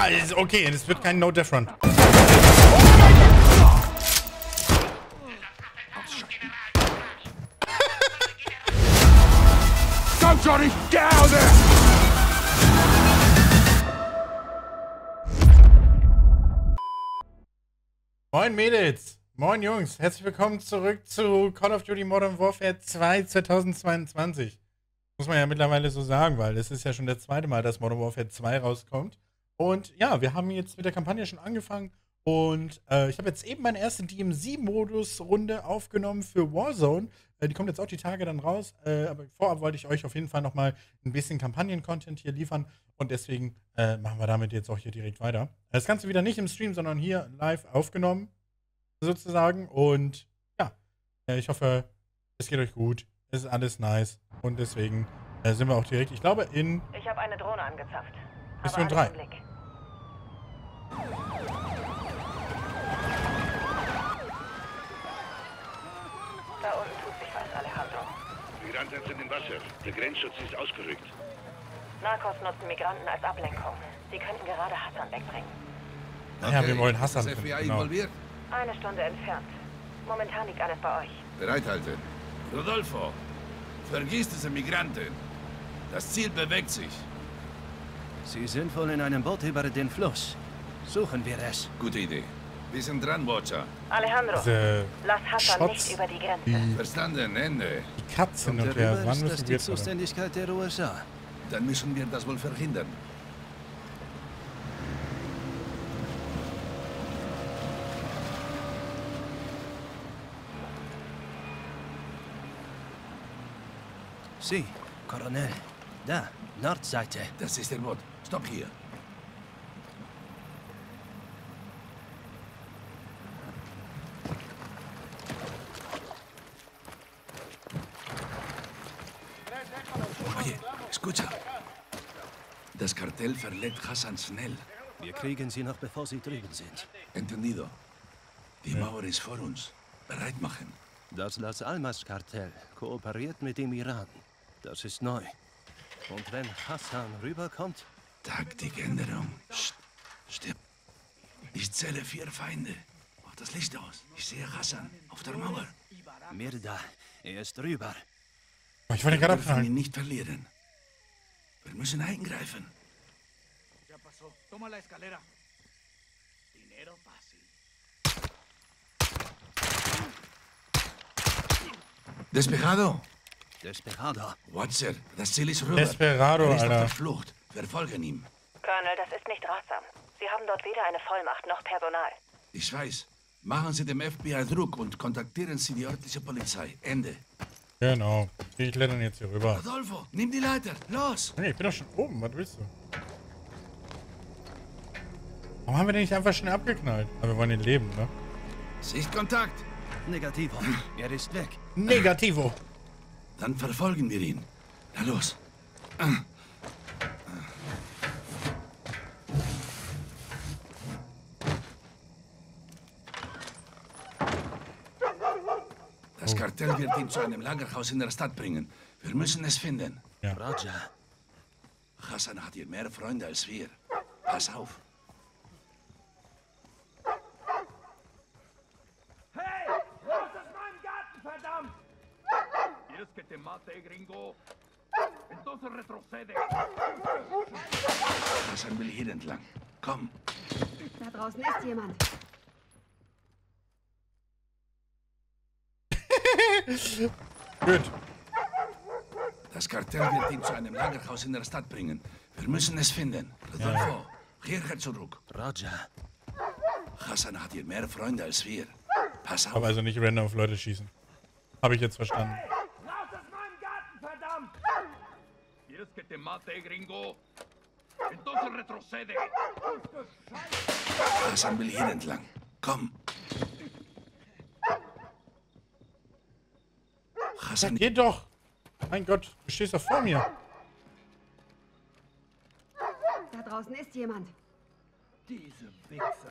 ist okay, es wird kein No-Death-Run. Komm schon, ich gerne! Moin Mädels, moin Jungs, herzlich willkommen zurück zu Call of Duty Modern Warfare 2 2022. Muss man ja mittlerweile so sagen, weil es ist ja schon der zweite Mal, dass Modern Warfare 2 rauskommt. Und ja, wir haben jetzt mit der Kampagne schon angefangen und ich habe jetzt eben meine erste DMZ-Modus-Runde aufgenommen für Warzone. Die kommt jetzt auch die Tage dann raus, aber vorab wollte ich euch auf jeden Fall nochmal ein bisschen Kampagnen-Content hier liefern und deswegen machen wir damit jetzt auch hier direkt weiter. Das Ganze wieder nicht im Stream, sondern hier live aufgenommen, sozusagen. Und ja, ich hoffe, es geht euch gut, es ist alles nice und deswegen sind wir auch direkt, ich glaube, in Ich habe eine Drohne angezapft. Mission 3. Da unten tut sich was, Alejandro. Migranten sind im Wasser. Der Grenzschutz ist ausgerückt. Narcos nutzen Migranten als Ablenkung. Sie könnten gerade Hassan wegbringen. Okay. Ja, wir wollen Hassan. Ist das FBI genau. involviert? Eine Stunde entfernt. Momentan liegt alles bei euch. Bereithalten. Rodolfo, vergiss diese Migranten. Das Ziel bewegt sich. Sie sind wohl in einem Boot über den Fluss. Suchen wir es. Gute Idee. Wir sind dran, Watcher. Alejandro, Diese lass Hassan Shots, nicht über die Grenze. die Verstanden, Ende. Katzen und Darüber der Wann ist das müssen die wir jetzt weiter? Zuständigkeit der USA. Dann müssen wir das wohl verhindern. Sie, Colonel. Da, Nordseite. Das ist der Boot. Stopp hier. Oye, escucha. Das Kartell verlegt Hassan schnell. Wir kriegen sie noch, bevor sie drüben sind. Entendido. Die Mauer ist vor uns. Bereit machen. Das Las Almas-Kartell kooperiert mit dem Iran. Das ist neu. Und wenn Hassan rüberkommt? Taktikänderung. Psst. Stirb. Ich zähle 4 Feinde. Mach das Licht aus. Ich sehe Hassan auf der Mauer. Mirda, er ist rüber. Oh, ich wollte gerade Wir dürfen abfragen. ihn nicht verlieren. Wir müssen eingreifen. Despejado. Desperado. Watcher, das Ziel ist rüber. Desperado, Er ist auf der Alter. Flucht. Wir folgen ihm. Colonel, das ist nicht ratsam. Sie haben dort weder eine Vollmacht noch Personal. Ich weiß. Machen Sie dem FBI Druck und kontaktieren Sie die örtliche Polizei. Ende. Genau. Ich klettern jetzt hier rüber. Rodolfo, nimm die Leiter. Los! Nee, ich bin doch schon oben. Was willst du? Warum haben wir den nicht einfach schnell abgeknallt? Aber wir wollen ihn leben, ne? Sichtkontakt. Negativo. Er ist weg. Negativo. Dann verfolgen wir ihn. Na los. Das Kartell wird ihn zu einem Lagerhaus in der Stadt bringen. Wir müssen es finden. Roger. Hassan hat hier mehr Freunde als wir. Pass auf. ¡Hey! ¡Raus aus meinem Garten, verdammt! ¿Quieres que te mate, gringo? Entonces retrocede. Hassan will hier entlang. Komm. Da draußen ist jemand. Gut. Das Kartell wird ihn zu einem Lagerhaus in der Stadt bringen. Wir müssen es finden. Rodolfo, hierher zurück. Roger. Hassan hat hier mehr Freunde als wir. Pass auf. Aber also nicht random auf Leute schießen. Habe ich jetzt verstanden. ¡Raus aus meinem Garten, verdammt! ¿Quieres que te mate, gringo? Entonces retrocede. Hassan will hier entlang. Komm. Hassan, Geh doch! Mein Gott, du stehst doch vor mir. Da draußen ist jemand. Diese Wichser.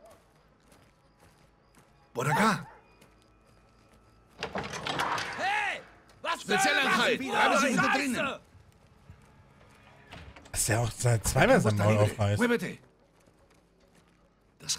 por acá. Hey! Was Spezialeinheit, bleiben Sie hinter drinnen. Dass der auch zweimal sein Maul aufreißt. Muévete.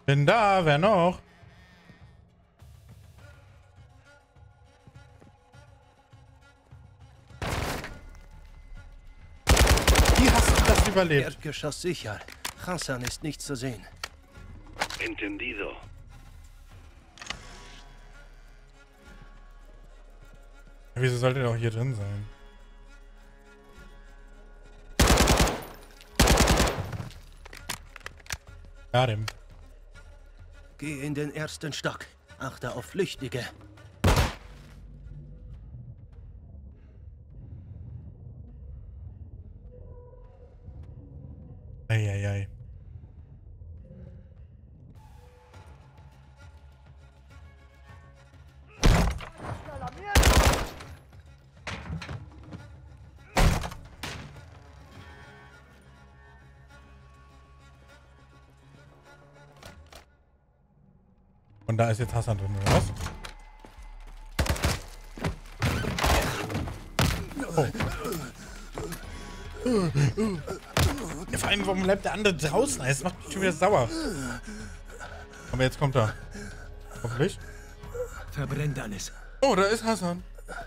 Bin da, wer noch? Wie hast du das überlebt? Erdgeschoss sicher. Hassan ist nicht zu sehen. Entendido. Wieso sollte der auch hier drin sein? Ja, dem. Geh in den ersten Stock. Achte auf Flüchtige. Eieiei. Und da ist jetzt Hassan drin, oder was? Oh. Ja, vor allem, warum bleibt der andere draußen? Das macht mich schon wieder sauer. Aber jetzt kommt er. Hoffentlich. Verbrennt alles. Oh, da ist Hassan.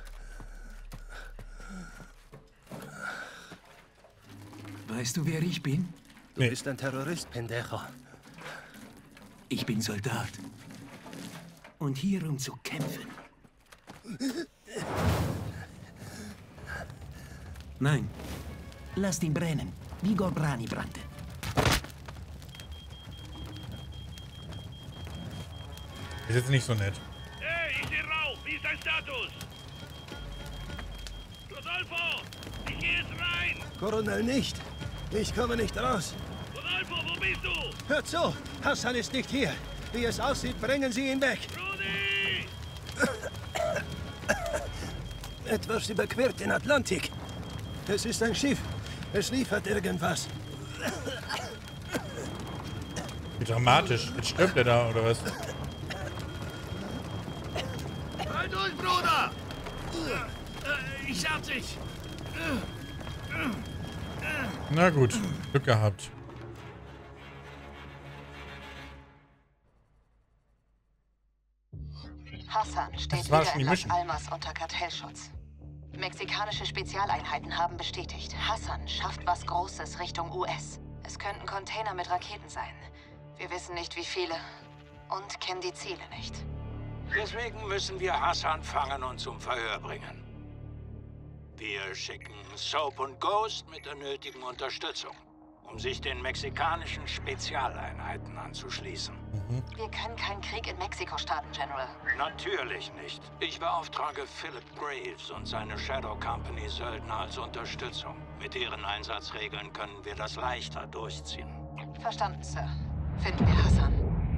Weißt du, wer ich bin? Du Nee. bist ein Terrorist, Pendejo. Ich bin Soldat. Und hier, um zu kämpfen. Nein. Lasst ihn brennen, wie Gorbrani brannte. Ist jetzt nicht so nett. Hey, ich sehe Rauch. Wie ist dein Status? Rodolfo, ich gehe jetzt rein. Coronel nicht. Ich komme nicht raus. Rodolfo, wo bist du? Hört zu, Hassan ist nicht hier. Wie es aussieht, bringen Sie ihn weg. Rudi! Etwas überquert den Atlantik. Es ist ein Schiff. Es liefert irgendwas. Wie dramatisch. Jetzt stirbt er da, oder was? Halt durch, Bruder! Ich hab dich! Na gut, Glück gehabt. Hassan steht Das war wieder schon in die Las Mission. Almas unter Kartellschutz. Mexikanische Spezialeinheiten haben bestätigt, Hassan schafft was Großes Richtung US. Es könnten Container mit Raketen sein. Wir wissen nicht, wie viele und kennen die Ziele nicht. Deswegen müssen wir Hassan fangen und zum Verhör bringen. Wir schicken Soap und Ghost mit der nötigen Unterstützung, um sich den mexikanischen Spezialeinheiten anzuschließen. Wir können keinen Krieg in Mexiko starten, General. Natürlich nicht. Ich beauftrage Philip Graves und seine Shadow Company Söldner als Unterstützung. Mit deren Einsatzregeln können wir das leichter durchziehen. Verstanden, Sir. Finden wir Hassan.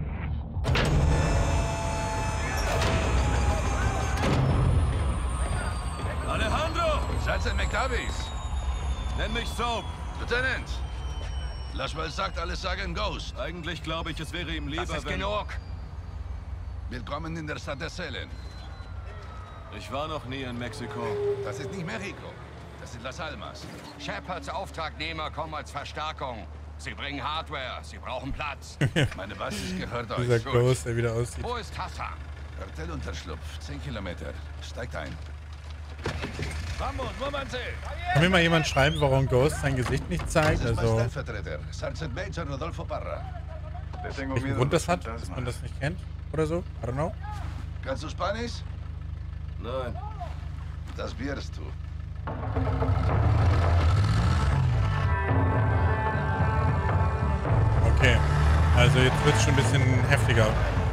Alejandro! Sergeant McDavies! Nenn mich Soap. Lieutenant! Laswell sagt, alles sei ein Ghost. Eigentlich glaube ich, es wäre ihm lieber, Das ist wenn... genug! Willkommen in der Stadt der Selen. Ich war noch nie in Mexiko. Das ist nicht Mexiko. Das sind Las Almas. Shepards Auftragnehmer kommen als Verstärkung. Sie bringen Hardware, sie brauchen Platz. Meine Basis gehört euch. Dieser Ghost, der wieder aussieht. Wo ist Hassan? Kartellunterschlupf, 10 Kilometer. Steigt ein. Vamos, muévanse! Kann mir mal jemand schreiben, warum Ghost sein Gesicht nicht zeigt? Das ist mein Also, Stellvertreter, Sergeant Major Rodolfo Parra. welchen Grund das hat, dass man das nicht kennt? Oder so? I don't know. Kannst du Spanisch? Nein. Das wirst du. Okay. Also jetzt wird es schon ein bisschen heftiger.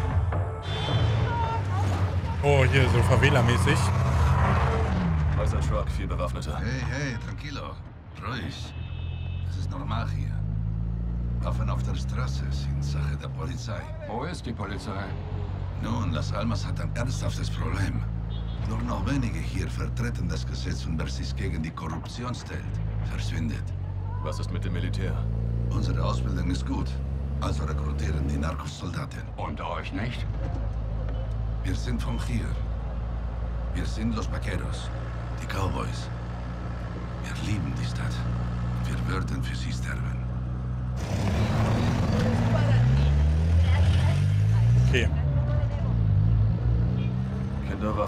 Oh, hier so Favela-mäßig. Weißer Truck, 4 Bewaffnete. Hey, tranquilo. Ruhig. Das ist normal hier. Waffen auf der Straße sind Sache der Polizei. Wo ist die Polizei? Nun, Las Almas hat ein ernsthaftes Problem. Nur noch wenige hier vertreten das Gesetz und wer sich gegen die Korruption stellt, verschwindet. Was ist mit dem Militär? Unsere Ausbildung ist gut, also rekrutieren die Narcos-Soldaten. Und euch nicht? Wir sind von hier. Wir sind Los Vaqueros, die Cowboys. Wir lieben die Stadt. Wir würden für sie sterben.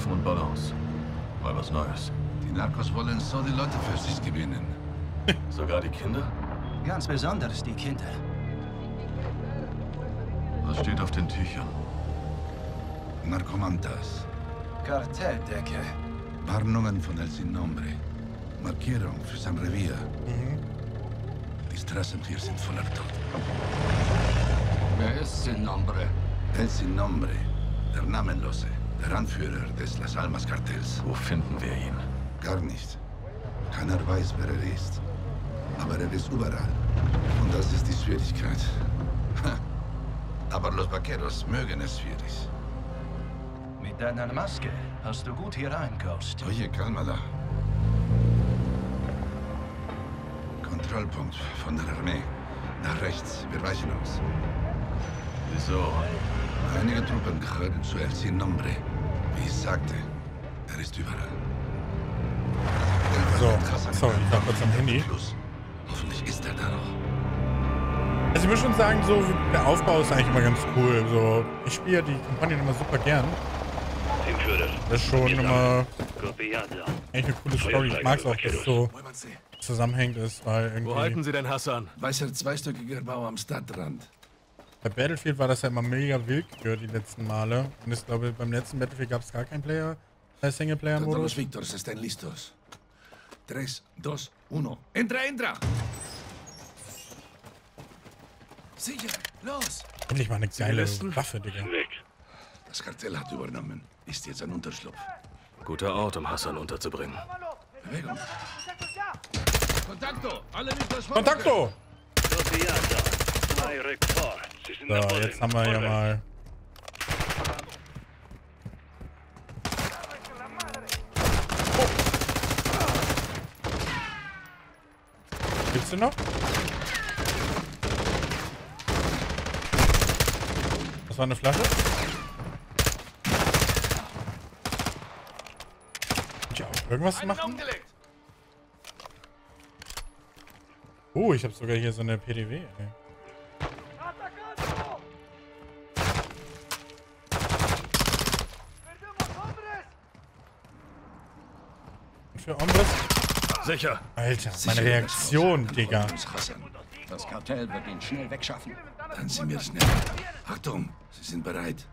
Waffen und Balance. Mal was Neues. Die Narcos wollen so die Leute für sich gewinnen. Sogar die Kinder? Ganz besonders die Kinder. Was steht auf den Tüchern? Narcomantas. Kartelldecke. Warnungen von El Sin Nombre. Markierung für sein Revier. Die Straßen hier sind voller Tod. Wer ist Sin Nombre? El Sin Nombre. Der Namenlose. Der Anführer des Las Almas Kartells. Wo finden wir ihn? Gar nicht. Keiner weiß, wer er ist. Aber er ist überall. Und das ist die Schwierigkeit. Aber los Vaqueros mögen es schwierig. Mit deiner Maske hast du gut hier rein, Ghost. Oye, cálmala. Kontrollpunkt von der Armee. Nach rechts. Wir weichen aus. Wieso? Einige Truppen gehören zu El Sin Nombre. Wie ich sagte, er ist überall. So, sorry, ich war kurz am Handy. Hoffentlich ist er da noch. Also ich muss schon sagen, so der Aufbau ist eigentlich immer ganz cool. So, ich spiele die Kampagne immer super gern. Das ist schon immer echt eine coole Story. Ich mag es auch, dass es so zusammenhängt ist, weil irgendwie... Wo halten Sie denn Hassan? Weißer zweistöckiger Bau am Stadtrand. Bei Battlefield war das ja immer mega willkür die letzten Male. Und ich glaube, beim letzten Battlefield gab es gar keinen Singleplayer-Modus. Los Victors están listos. 3, 2, 1. ¡Entra, entra! Sicher, los! Endlich mal eine geile Waffe, Digga. Das Kartell hat übernommen. Ist jetzt ein Unterschlupf. Guter Ort, um Hassan unterzubringen. Bewegung. Kontakto! Alle Victors vor! Kontakto! Sie sind So, jetzt haben wir ja mal... Gibt's den noch? Das war eine Flasche? Kann ich auch irgendwas machen? Oh, ich habe sogar hier so eine PDW. Ey. Und für Hombres? Sicher. Alter, meine Reaktion, Digga. Das Kartell wird ihn schnell wegschaffen. Dann sind wir schnell. Achtung, Sie sind bereit.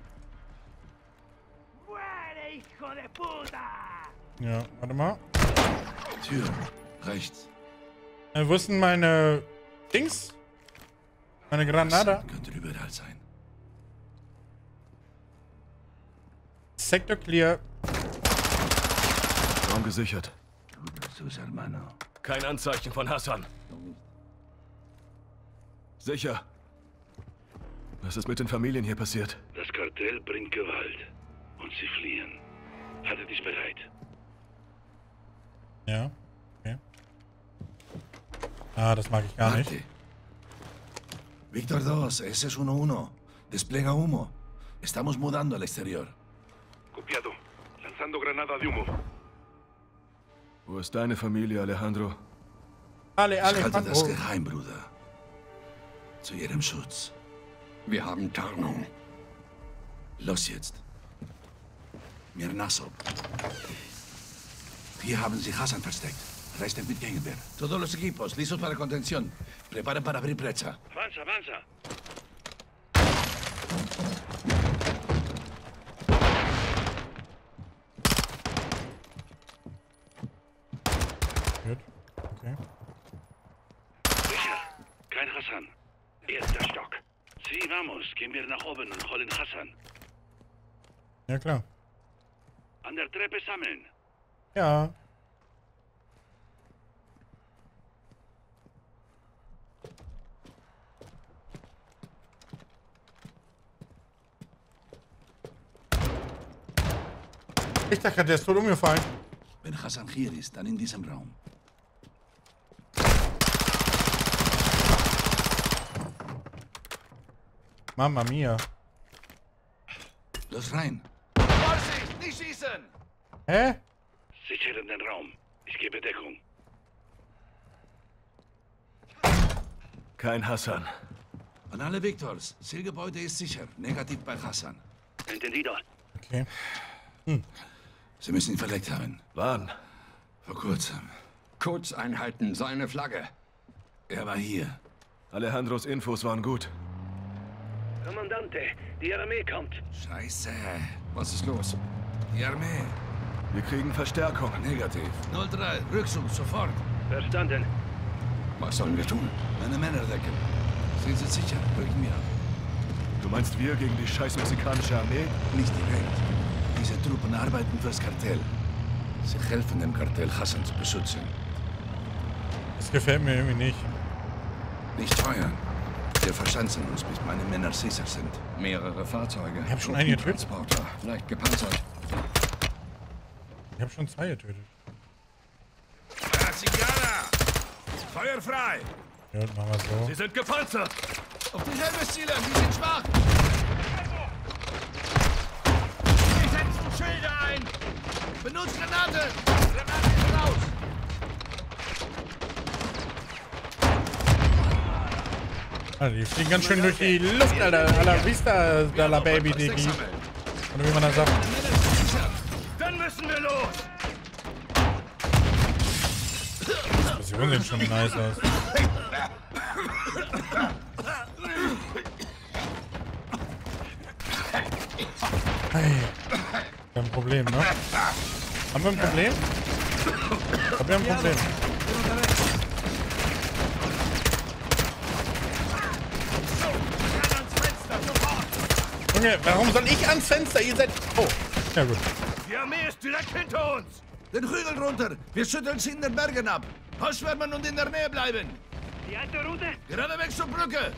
Ja, warte mal. Tür, rechts. Wo ist denn meine Dings? Meine Granada? Könnte überall sein. Sector clear. Raum gesichert. Sus hermano. Kein Anzeichen von Hassan. Sicher. Was ist mit den Familien hier passiert? Das Kartell bringt Gewalt. Und sie fliehen. Halte dich bereit. Ja, okay. Ah, das mag ich gar nicht. Víctor 2, ese es 1-1. Desplega humo. Estamos mudando al exterior. Copiado. Lanzando granada de humo. Wo ist deine Familie, Alejandro? Ich halte das geheim, Bruder. Zu ihrem Schutz. Wir haben Tarnung. Los jetzt. Mirnaso. Hier haben sie Hassan versteckt. Resten mit Gegenwehr. Todos los equipos listos para contención. Preparen para abrir brecha. Avanza, avanza. Gut. Okay. Sicher. Kein Hassan. Erster Stock. Sí, vamos. Gehen wir nach oben und holen Hassan. Ja, klar. An der Treppe sammeln. Ja. Ich dachte gerade, der ist tot umgefallen. Wenn Hassan hier ist, dann in diesem Raum. Mamma mia. Los rein. Vorsicht, nicht schießen! Hä? Sichern den Raum. Ich gebe Deckung. Kein Hassan. An alle Victors. Zielgebäude ist sicher. Negativ bei Hassan. Entendido. Okay. Sie müssen ihn verlegt haben. Wann? Vor kurzem. Kurzeinheiten, seine Flagge. Er war hier. Alejandros Infos waren gut. Kommandante, die Armee kommt. Scheiße. Was ist los? Die Armee. Wir kriegen Verstärkung. Negativ. 03, Rückzug, sofort. Verstanden. Was sollen wir tun? Meine Männer decken. Sind Sie sicher? Rücken wir ab. Du meinst wir gegen die scheiß mexikanische Armee? Nicht direkt. Diese Truppen arbeiten fürs Kartell. Sie helfen dem Kartell, Hassan zu beschützen. Das gefällt mir irgendwie nicht. Nicht feuern. Wir verschanzen uns, bis meine Männer sicher sind. Mehrere Fahrzeuge. Ich hab schon einen getötet. Transporter, vielleicht gepanzert. Ich hab schon 2 getötet. Cigara! Feuer frei! Ja, machen wir so. Sie sind gepanzert! Auf die Helme zielen, die sind schwach! Sie setzen Schilde ein! Benutzt Granate! Granate raus! Alter, die fliegen ganz schön durch die Luft, Alter. A la Vista, da la Baby, Diggi. Oder wie man das sagt. Dann müssen wir los! Die Explosionen sehen schon nice aus. Hey. Wir haben ein Problem, ne? Haben wir ein Problem? Aber wir haben ein Problem. Junge, warum soll ich ans Fenster? Ihr seid... Oh, ja gut. Die Armee ist direkt hinter uns! Den Hügel runter! Wir schütteln sie in den Bergen ab! Ausschwärmen und in der Nähe bleiben! Die alte Route? Gerade weg zur Brücke!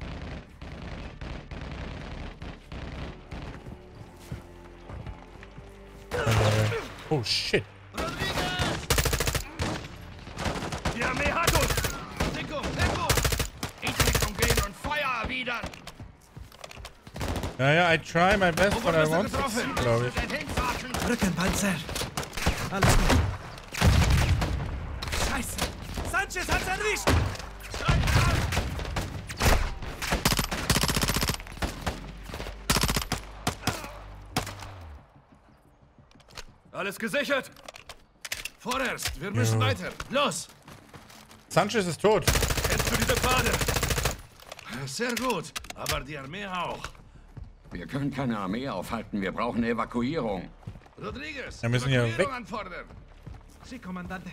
Oh shit. Die Armee hat uns! Deckung, Deckung! In Richtung gehen und Feuer erwidern! Ja, I try my best, but I won't succeed, glaube ich. Rückenpanzer. Alles gut. Scheiße. Sanchez hat's erwischt. Alles gesichert! Vorerst, wir müssen weiter! Los! Sanchez ist tot. Kennst du diese Pfade? Sehr gut, aber die Armee auch. Wir können keine Armee aufhalten, wir brauchen Evakuierung. Rodriguez, Wir müssen hier Evakuierung weg. anfordern. Sí, Comandante.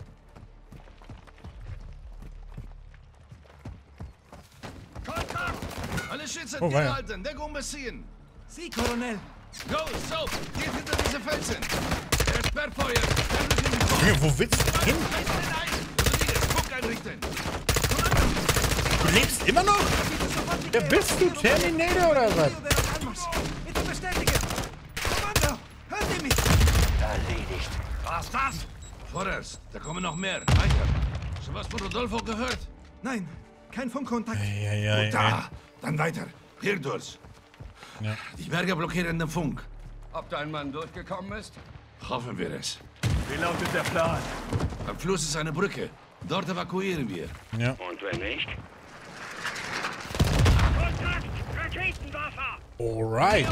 Kontakt! Alle Schützen, Oh, die weia. halten, Deckung beziehen. Sí, Coronel. Go, so, geht hinter diese Felsen. Er sperrt Feuer. Dann rücken wir vor. Junge, wo willst du hin? Rodriguez, Funk einrichten. Du lebst immer noch? Wer bist du? Terminator oder was? Bitte bestätigen. Kommando, hört ihr mich? Erledigt. Was das? Vorerst, da kommen noch mehr. Weiter. Schon was von Rodolfo gehört? Nein, kein Funkkontakt. Ja. Da, dann weiter. Hier durch. Ja. Die Berge blockieren den Funk. Ob dein Mann durchgekommen ist? Hoffen wir es. Wie lautet der Plan? Am Fluss ist eine Brücke. Dort evakuieren wir. Ja. Und wenn nicht? Kontakt! Raketenwerfer! Alright.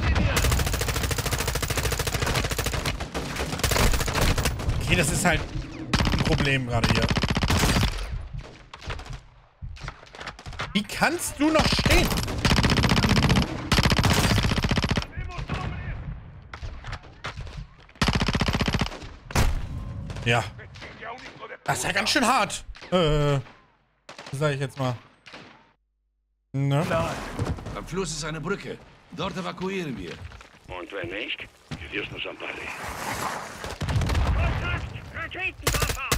Okay, das ist halt ein Problem gerade hier. Wie kannst du noch stehen? Ja. Das ist ja ganz schön hart. Sag ich jetzt mal. Ne? Am Fluss ist eine Brücke. Dort evakuieren wir. Und wenn nicht? Wir wirst nur Zampari. Kontakt! Raketenwerfer!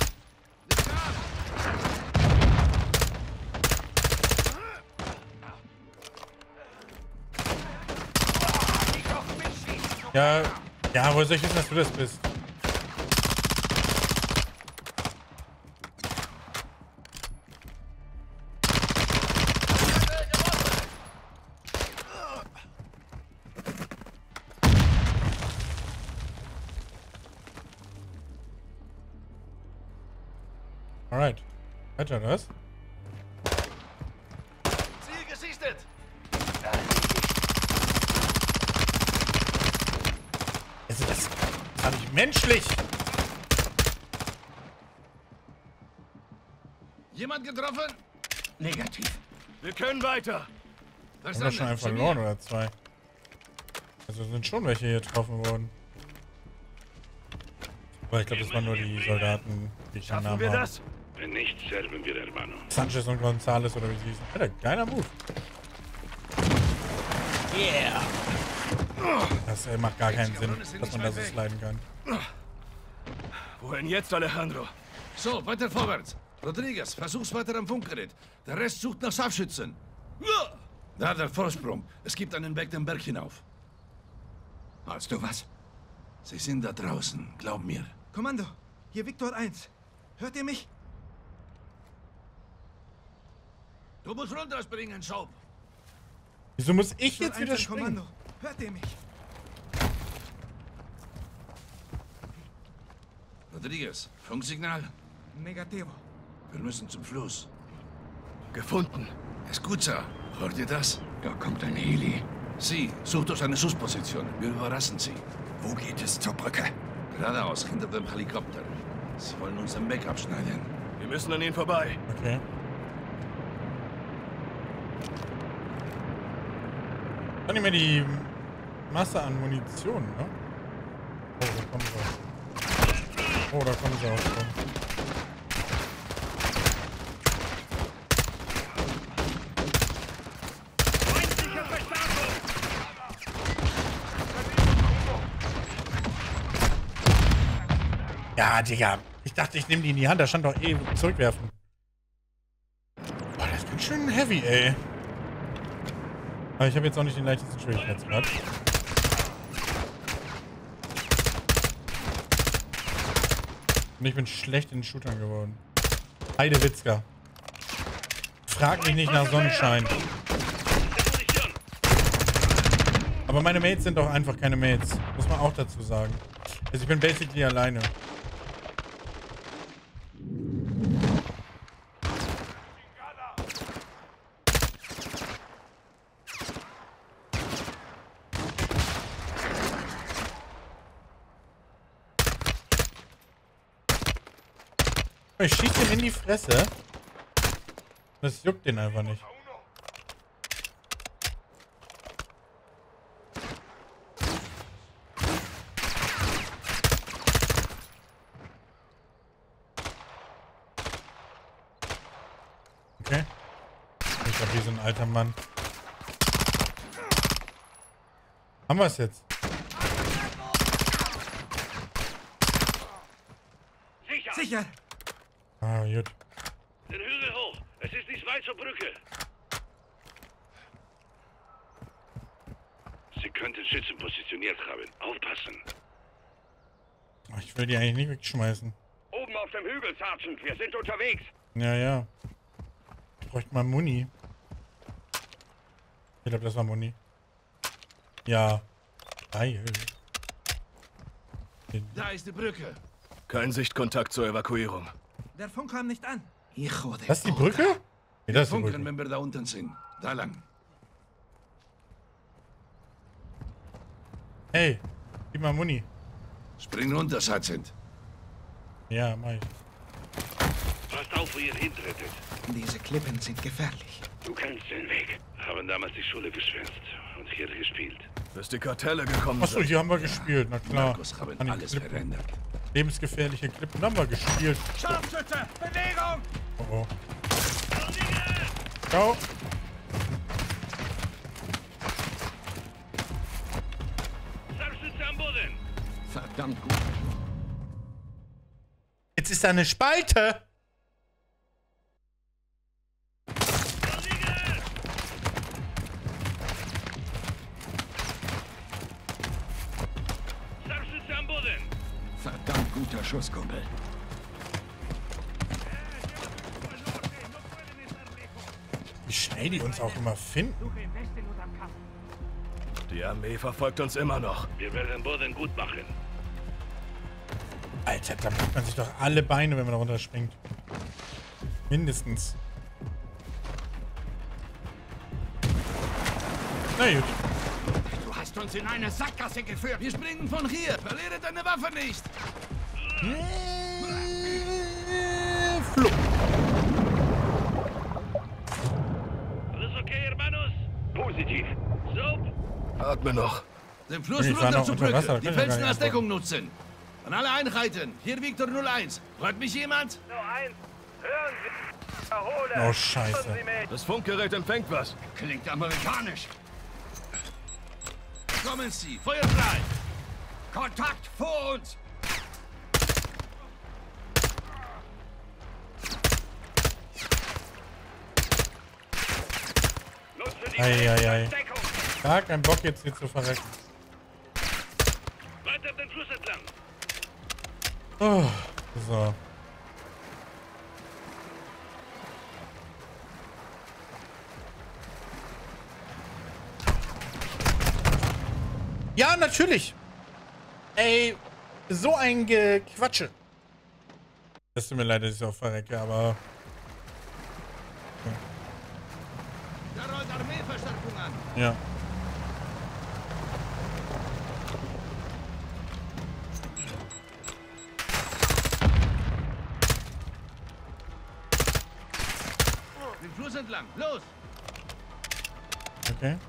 Ja, woher soll ich wissen, dass du das bist? Alright. Weiter das? Ziel gesichtet! menschlich. Jemand getroffen? Negativ. Wir können weiter. Haben wir schon einen verloren oder zwei? Also sind schon welche hier getroffen worden. Aber ich glaube, das waren nur die Soldaten, die keinen Schaffen Namen wir haben. das? Wenn nicht, sterben wir, hermano. Sanchez und Gonzales oder wie sie hießen. Alter, geiler Move. Yeah. Das macht gar keinen Sinn, dass man das so sliden kann. Wohin jetzt, Alejandro? So, weiter vorwärts. Rodriguez, versuch's weiter am Funkgerät. Der Rest sucht nach Scharfschützen. Da der Vorsprung. Es gibt einen Weg den Berg hinauf. Hast du was? Sie sind da draußen, glaub mir. Kommando, hier Viktor 1. Hört ihr mich? Du musst runterspringen, Soap. Wieso muss ich Viktor jetzt 1 wieder an springen? Kommando, hört ihr mich? Rodriguez, Funksignal. Negativo. Wir müssen zum Fluss. Gefunden. Escucha, hört ihr das? Da kommt ein Heli. Sie, sucht euch eine Schussposition. Wir überraschen sie. Wo geht es zur Brücke? Geradeaus, hinter dem Helikopter. Sie wollen uns den Weg abschneiden. Wir müssen an ihnen vorbei. Okay. Dann nehmen wir die Masse an Munition, ne? Oh, da kommen sie. Oh, da kommen sie auch schon. Ja, Digga. Ich dachte, ich nehme die in die Hand. Da stand doch eh zurückwerfen. Boah, das ist ganz schön heavy, ey. Aber ich habe jetzt auch nicht den leichtesten Schwierigkeitsgrad. Und ich bin schlecht in den Shootern geworden. Heidewitzka. Frag mich nicht nach Sonnenschein. Aber meine Mates sind doch einfach keine Mates. Muss man auch dazu sagen. Also ich bin basically alleine. Ich schieße ihm in die Fresse. Das juckt den einfach nicht. Okay. Ich glaube, wie so ein alter Mann. Haben wir es jetzt? Sicher! Ah, gut. Den Hügel hoch. Es ist nicht weit zur Brücke. Sie könnten Schützen positioniert haben. Aufpassen. Ach, ich will die eigentlich nicht wegschmeißen. Oben auf dem Hügel, Sergeant. Wir sind unterwegs. Ja, ja. Ich bräuchte mal Muni. Ich glaube, das war Muni. Ja. Geil. Da ist die Brücke. Kein Sichtkontakt zur Evakuierung. Der Funk kam nicht an. Das ist die Brücke? Nee, das ist die Funken, Brücke. wenn wir da unten sind. Da lang. Hey, gib mal Muni. Spring runter, Sergeant. Ja, mach ich. Passt auf, wo ihr hintretet. Diese Klippen sind gefährlich. Du kennst den Weg. Haben damals die Schule geschwänzt und hier gespielt. Bis die Kartelle gekommen Achso, sind. hier haben wir gespielt, na klar. Markus haben An die alles Klippen. verändert. Lebensgefährliche Klippen haben wir gespielt. Scharfschütze! Bewegung! Oh oh. Ciao. Scharfschütze am Boden! Verdammt gut. Jetzt ist da eine Spalte. Scharfschütze am Boden! Verdammt guter Schuss, Kumpel. Wie schnell die uns auch immer finden. Die Armee verfolgt uns immer noch. Wir werden den Boden gut machen. Alter, da bricht man sich doch alle Beine, wenn man da runterspringt. Mindestens. Na gut. Du hast hast uns in eine Sackgasse geführt. Wir springen von hier. Verliere deine Waffe nicht. Flug. Alles okay, Hermanos? Positiv. Soap? Atme noch. Den Fluss Ich war runter noch zur unter Brücke. Wasser, Die kann ich Felsen gar als nicht Deckung nutzen. An alle Einheiten. Hier Victor 01. Hört mich jemand? 01. Hören Sie. Erhole. Oh, Scheiße. Das Funkgerät empfängt was. Klingt amerikanisch. Kommen Sie. Feuer frei. Kontakt vor uns. Eieiei. Gar kein Bock jetzt hier zu verrecken. Weiter den Fluss entlang. Oh, so. Ja, natürlich. Ey, so ein Gequatsche. Es tut mir leid, dass ich auch verrecke, aber... Da rollt Armeeverstärkung an. Ja. Den Fluss entlang. Los! Okay.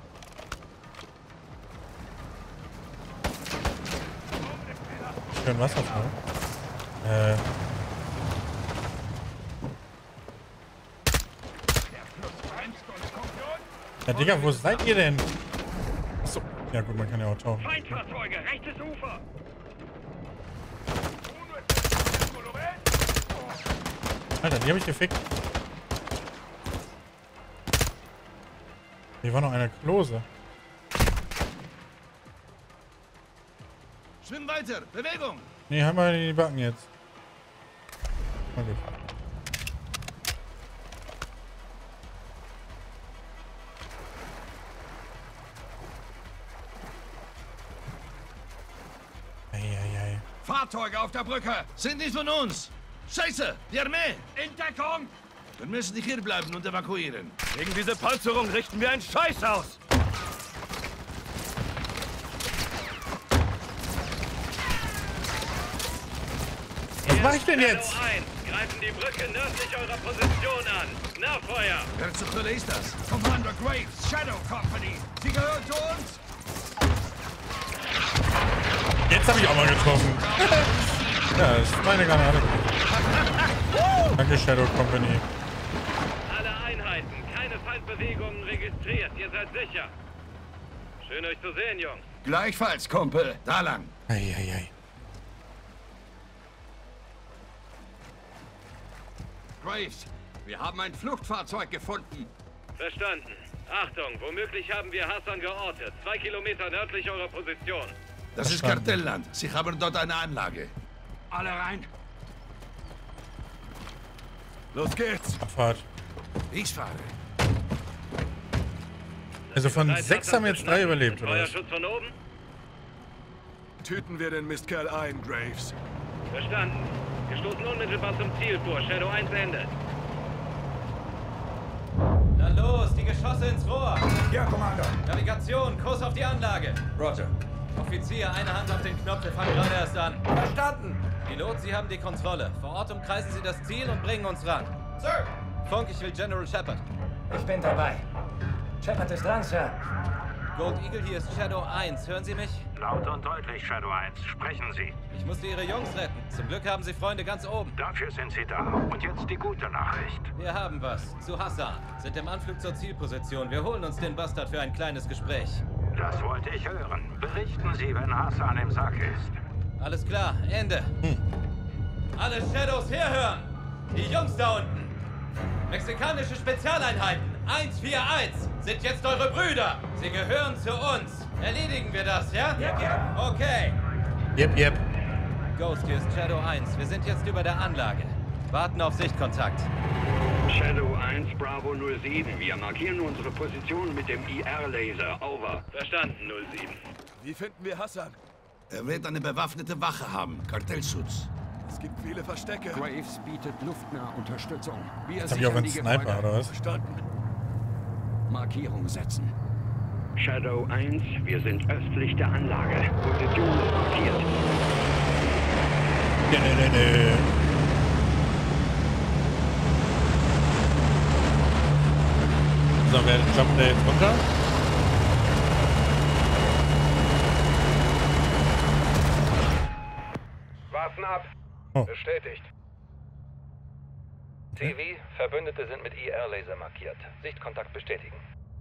Schön Wasserfall. Ja, Digga, wo seid ihr denn? Achso. Ja gut, man kann ja auch tauchen. Feindfahrzeuge, rechtes Ufer. Alter, die habe ich gefickt. Hier war noch eine Klose. Schwimm weiter. Bewegung. Nee, haben wir die Backen jetzt. Na gut. Eieiei. Fahrzeuge auf der Brücke. Sind nicht von uns. Scheiße. Die Armee. In Deckung. Wir müssen nicht hier bleiben und evakuieren. Gegen diese Panzerung richten wir einen Scheiß aus. Was mache ich denn jetzt? Greifen die Brücke nördlich eurer Position an. Nachfeuer! Wer zur Hölle ist das? Commander Graves, Shadow Company. Sie gehört zu uns. Jetzt habe ich auch mal getroffen. Ja, das ist meine Granate. Danke, Shadow Company. Alle Einheiten, keine Feindbewegungen registriert. Ihr seid sicher. Schön euch zu sehen, Jungs. Gleichfalls, Kumpel. Da lang. Eieiei. Graves, wir haben ein Fluchtfahrzeug gefunden. Verstanden. Achtung, womöglich haben wir Hassan geortet. 2 Kilometer nördlich eurer Position. Das ist Kartellland. Sie haben dort eine Anlage. Alle rein. Los geht's. Abfahrt. Ich fahre. Also von 6 haben jetzt 3 überlebt, oder was? Feuerschutz von oben? Tüten wir den Mistkerl ein, Graves. Verstanden. Wir stoßen unmittelbar zum Ziel vor. Shadow 1 endet. Na los, die Geschosse ins Rohr. Ja, Commander. Navigation, Kurs auf die Anlage. Roger. Offizier, eine Hand auf den Knopf, wir fangen gerade erst an. Verstanden. Pilot, Sie haben die Kontrolle. Vor Ort umkreisen Sie das Ziel und bringen uns ran. Sir. Funk, ich will General Shepard. Ich bin dabei. Shepard ist dran, Sir. Gold Eagle, hier ist Shadow 1. Hören Sie mich? Laut und deutlich, Shadow 1. Sprechen Sie. Ich musste Ihre Jungs retten. Zum Glück haben Sie Freunde ganz oben. Dafür sind Sie da. Und jetzt die gute Nachricht. Wir haben was. Zu Hassan. Sind im Anflug zur Zielposition. Wir holen uns den Bastard für ein kleines Gespräch. Das wollte ich hören. Berichten Sie, wenn Hassan im Sack ist. Alles klar. Ende. Alle Shadows herhören. Die Jungs da unten. Mexikanische Spezialeinheiten 141 sind jetzt eure Brüder. Sie gehören zu uns. Erledigen wir das, ja? Yep, yep. Okay. Yep. Ghost, hier ist Shadow 1. Wir sind jetzt über der Anlage. Warten auf Sichtkontakt. Shadow 1, Bravo 07. Wir markieren unsere Position mit dem IR-Laser. Over. Verstanden, 07. Wie finden wir Hassan? Er wird eine bewaffnete Wache haben. Kartellschutz. Es gibt viele Verstecke. Graves bietet luftnahe Unterstützung. Wir Jetzt hab ich auch einen Sniper, oder was? Verstanden. Markierung setzen. Shadow 1, wir sind östlich der Anlage. Position ist markiert. So, wer jumpt da jetzt runter? Warten ab. Oh. Bestätigt. TV, Verbündete sind mit IR-Laser markiert. Sichtkontakt bestätigen.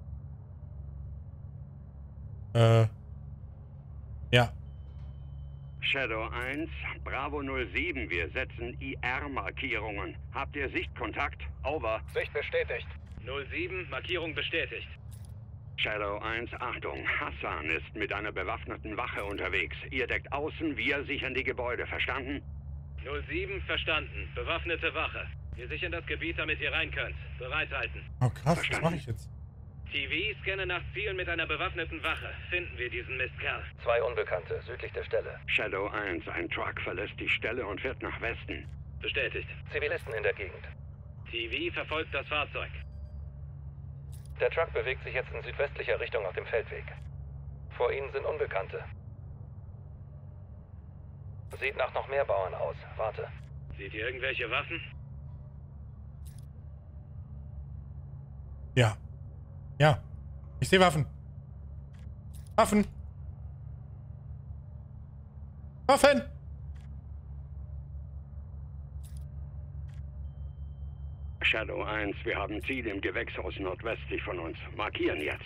Ja. Shadow 1, Bravo 07, wir setzen IR-Markierungen. Habt ihr Sichtkontakt? Over. Sicht bestätigt. 07, Markierung bestätigt. Shadow 1, Achtung, Hassan ist mit einer bewaffneten Wache unterwegs. Ihr deckt außen, wir sichern die Gebäude, verstanden? 07, verstanden. Bewaffnete Wache. Wir sichern das Gebiet, damit ihr rein könnt. Bereithalten. Oh krass, was mache ich jetzt? TV, scanne nach Zielen mit einer bewaffneten Wache. Finden wir diesen Mistkerl. 2 Unbekannte, südlich der Stelle. Shadow 1, ein Truck verlässt die Stelle und fährt nach Westen. Bestätigt. Zivilisten in der Gegend. TV verfolgt das Fahrzeug. Der Truck bewegt sich jetzt in südwestlicher Richtung auf dem Feldweg. Vor ihnen sind Unbekannte. Sieht nach noch mehr Bauern aus. Warte. Seht ihr irgendwelche Waffen? Ja. Ja. Ich sehe Waffen. Waffen. Waffen. Shadow 1, wir haben Ziel im Gewächshaus nordwestlich von uns. Markieren jetzt.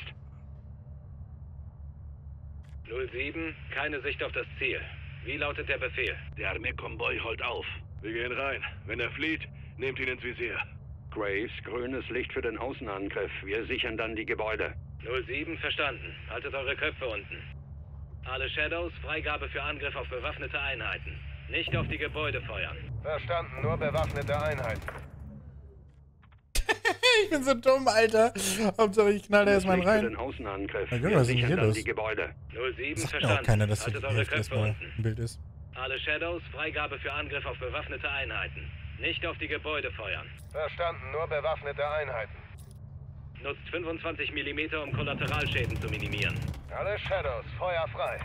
07, keine Sicht auf das Ziel. Wie lautet der Befehl? Der Armeekonvoi holt auf. Wir gehen rein. Wenn er flieht, nehmt ihn ins Visier. Graves, grünes Licht für den Außenangriff. Wir sichern dann die Gebäude. 07, verstanden. Haltet eure Köpfe unten. Alle Shadows, Freigabe für Angriff auf bewaffnete Einheiten. Nicht auf die Gebäude feuern. Verstanden, nur bewaffnete Einheiten. Ich bin so dumm, Alter. Hauptsache ich knall da erstmal rein. Für den Außenangriff. Na, Junge, was ist denn hier los? Die Gebäude. 07, Sagt verstanden. mir auch keiner, dass Haltet hier eure Köpfe erstmal unten. ein Bild ist. Alle Shadows, Freigabe für Angriff auf bewaffnete Einheiten. Nicht auf die Gebäude feuern. Verstanden, nur bewaffnete Einheiten. Nutzt 25 mm, um Kollateralschäden zu minimieren. Alle Shadows, Feuer frei.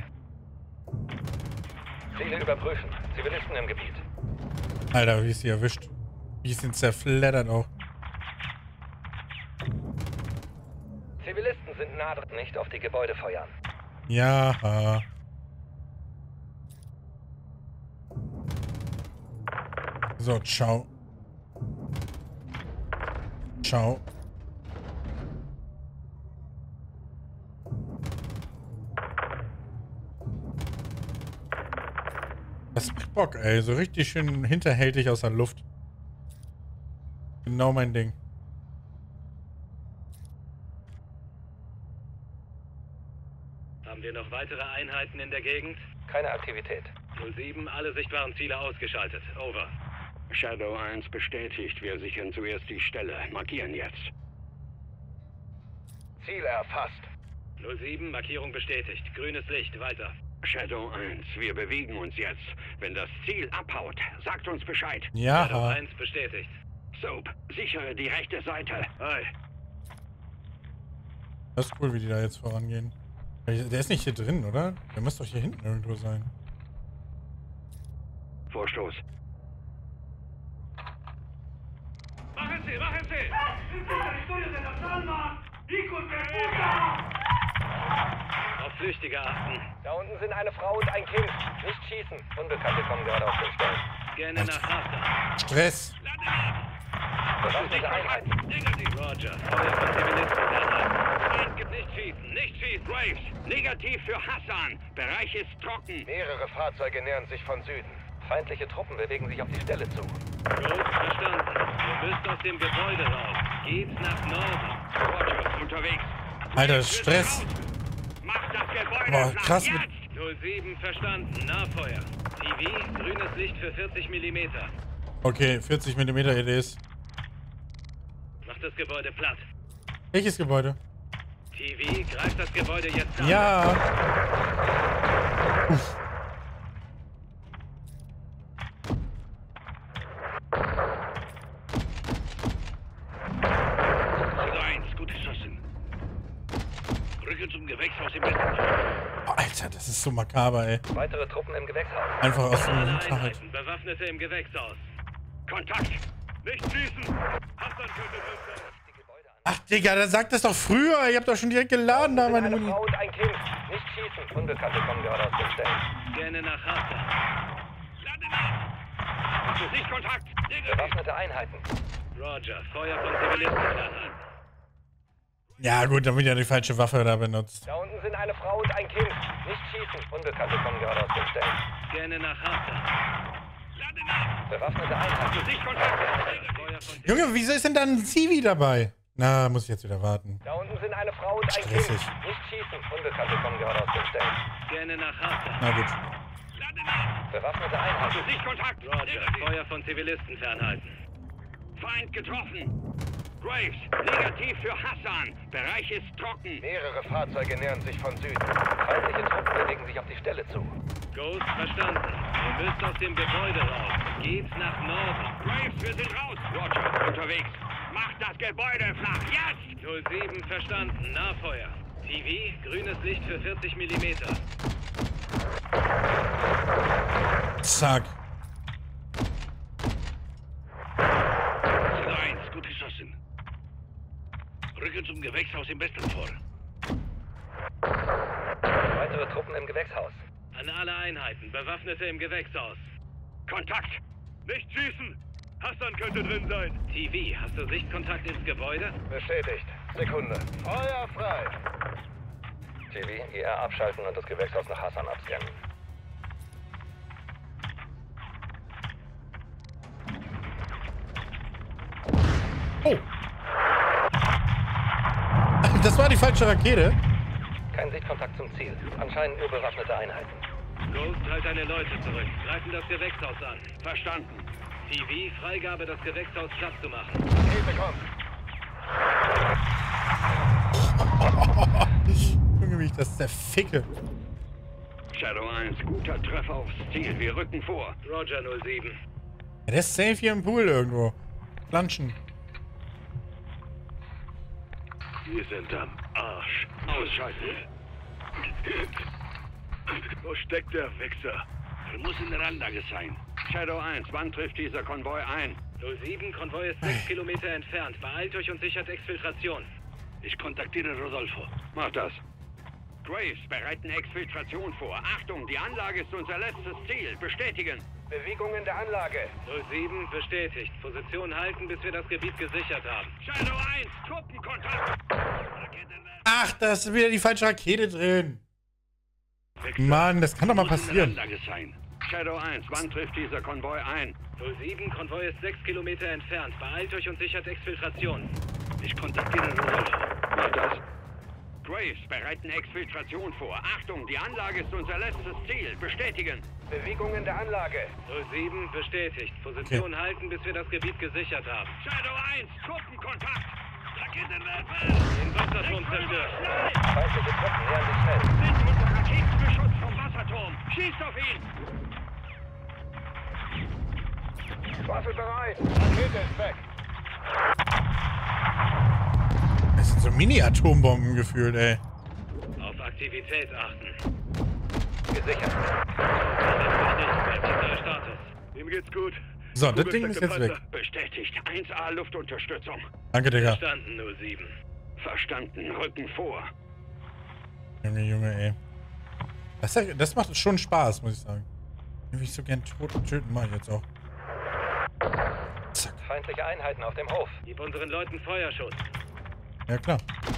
Ziele überprüfen. Zivilisten im Gebiet. Alter, wie ist sie erwischt. Wie ist sie zerfleddert auch. Zivilisten sind nah dran, nicht auf die Gebäude feuern. Ja. So, ciao. Ciao. Das macht Bock, ey. So richtig schön hinterhältig aus der Luft. Genau mein Ding. Haben wir noch weitere Einheiten in der Gegend? Keine Aktivität. 07, alle sichtbaren Ziele ausgeschaltet. Over. Shadow 1 bestätigt. Wir sichern zuerst die Stelle. Markieren jetzt. Ziel erfasst. 07, Markierung bestätigt. Grünes Licht, weiter. Shadow 1, wir bewegen uns jetzt. Wenn das Ziel abhaut, sagt uns Bescheid. Ja. Shadow 1 bestätigt. Soap, sichere die rechte Seite. Hi. Das ist cool, wie die da jetzt vorangehen. Der ist nicht hier drin, oder? Der muss doch hier hinten irgendwo sein. Vorstoß. Machen Sie! Auf Flüchtige achten. Da unten sind eine Frau und ein Kind. Nicht schießen. Unbekannte kommen gerade auf den Stellen. Gerne nach Hassan. Stress. Bewaffnete Einheiten. Roger. Feuer von Zivilisten. Nein, gibt nicht schießen. Nicht schießen. Graves. Negativ für Hassan. Bereich ist trocken. Mehrere Fahrzeuge nähern sich von Süden. Feindliche Truppen bewegen sich auf die Stelle zu. Gut, verstanden. Ihr müsst aus dem Gebäude raus. Geht's nach Norden. Roger, unterwegs. Alter, Stress. Macht das Gebäude Boah, flach krass. jetzt. 07, verstanden. Nahfeuer. TV, grünes Licht für 40 mm. Okay, 40 mm LEDs. Macht das Gebäude platt. Welches Gebäude? TV, greift das Gebäude jetzt an. Ja. Uff. Rücken zum Gewächshaus im Westen. Oh, Alter, das ist so makaber, ey. Weitere Truppen im Gewächshaus. Einfach aus dem Alle Hinterhalt. Einheiten, Bewaffnete im Gewächshaus. Kontakt! Nicht schießen! Hassan könnte drin sein. Ach, Digga, da sagt das doch früher. Ihr habt doch schon direkt geladen da, meine Eine Muni. Frau und ein Kind. Nicht schießen. Unbekannte kommen gerade aus den Stellen. Gerne nach Hassan. Lande nach! Hast du Sichtkontakt? Bewaffnete Einheiten. Roger, Feuer von Zivilisten fernhalten. Ja, gut, dann wird ja die falsche Waffe da benutzt. Da unten sind eine Frau und ein Kind. Nicht schießen. Unbekannte kommen gerade aus den Stellen. Gerne nach Hassan. Lande nach! Bewaffnete Einheiten. Hast du Sichtkontakt? Feuer von Junge, wieso ist denn dann ein Zivi dabei? Na, muss ich jetzt wieder warten. Da unten sind eine Frau und ein Stressig. Kind. Nicht schießen. Unbekannte kommen gerade aus den Stellen. Gerne nach Hassan. Na gut. Lande nach! Bewaffnete Hast Einheiten. du Sichtkontakt? Roger, Feuer von Zivilisten fernhalten. Feind getroffen! Graves, negativ für Hassan. Bereich ist trocken. Mehrere Fahrzeuge nähern sich von Süden. Feindliche Truppen bewegen sich auf die Stelle zu. Ghost, verstanden. Du bist aus dem Gebäude raus. Geht's nach Norden. Graves, wir sind raus. Roger, unterwegs. Mach das Gebäude flach. Jetzt! 07, verstanden. Nahfeuer. TV, grünes Licht für 40 mm. Zack. 1, gut geschossen. Rücken zum Gewächshaus im Westen vor. Weitere Truppen im Gewächshaus. An alle Einheiten, Bewaffnete im Gewächshaus. Kontakt! Nicht schießen! Hassan könnte drin sein. TV, hast du Sichtkontakt ins Gebäude? Bestätigt. Sekunde. Feuer frei. TV, IR abschalten und das Gewächshaus nach Hassan abscannen. Oh. Das war die falsche Rakete. Kein Sichtkontakt zum Ziel. Anscheinend nur bewaffnete Einheiten. Ghost, halt deine Leute zurück. Greifen das Gewächshaus an. Verstanden. TV, Freigabe, das Gewächshaus Platz zu machen. Hilfe kommt. Junge, wie ich das zerficke. Shadow 1, guter Treffer aufs Ziel. Wir rücken vor. Roger 07. Ja, der ist safe hier im Pool irgendwo. Planschen. Wir sind am Arsch. Ausschalten. Wo steckt der Wichser? Er muss in der Anlage sein. Shadow 1, wann trifft dieser Konvoi ein? 07, Konvoi ist 6 Kilometer entfernt. Beeilt euch und sichert Exfiltration. Ich kontaktiere Rodolfo. Mach das. Graves, bereiten Exfiltration vor. Achtung, die Anlage ist unser letztes Ziel. Bestätigen. Bewegung in der Anlage. 07, bestätigt. Position halten, bis wir das Gebiet gesichert haben. Shadow 1, Truppenkontakt. Ach, da ist wieder die falsche Rakete drin. Mann, das kann doch mal passieren. Shadow 1, wann trifft dieser Konvoi ein? 07, Konvoi ist 6 Kilometer entfernt. Beeilt euch und sichert Exfiltration. Ich kontaktiere Rodolfo. Mach das. Graves, bereiten Exfiltration vor. Achtung, die Anlage ist unser letztes Ziel. Bestätigen. Bewegung in der Anlage. 07, bestätigt. Position halten, bis wir das Gebiet gesichert haben. Shadow 1, Truppenkontakt. Raketenwerfer. Den Wasserturm zerstört. Feindliche Truppen nähern sich schnell. Sind unter Raketenbeschuss vom Wasserturm. Schießt auf ihn. Waffe bereit. Rakete ist weg. Das sind so Mini-Atombomben gefühlt, ey. Auf Aktivität achten. Gesichert. Status. Ihm geht's gut. So, das Ding ist jetzt weg. Bestätigt. 1A Luftunterstützung. Danke, Digga. Verstanden, 07. Verstanden. Rücken vor. Junge, Junge, ey. Das macht schon Spaß, muss ich sagen. Ich will so gern töten, mach ich jetzt auch. Zack. Feindliche Einheiten auf dem Hof. Gib unseren Leuten Feuerschutz. Ja, klar.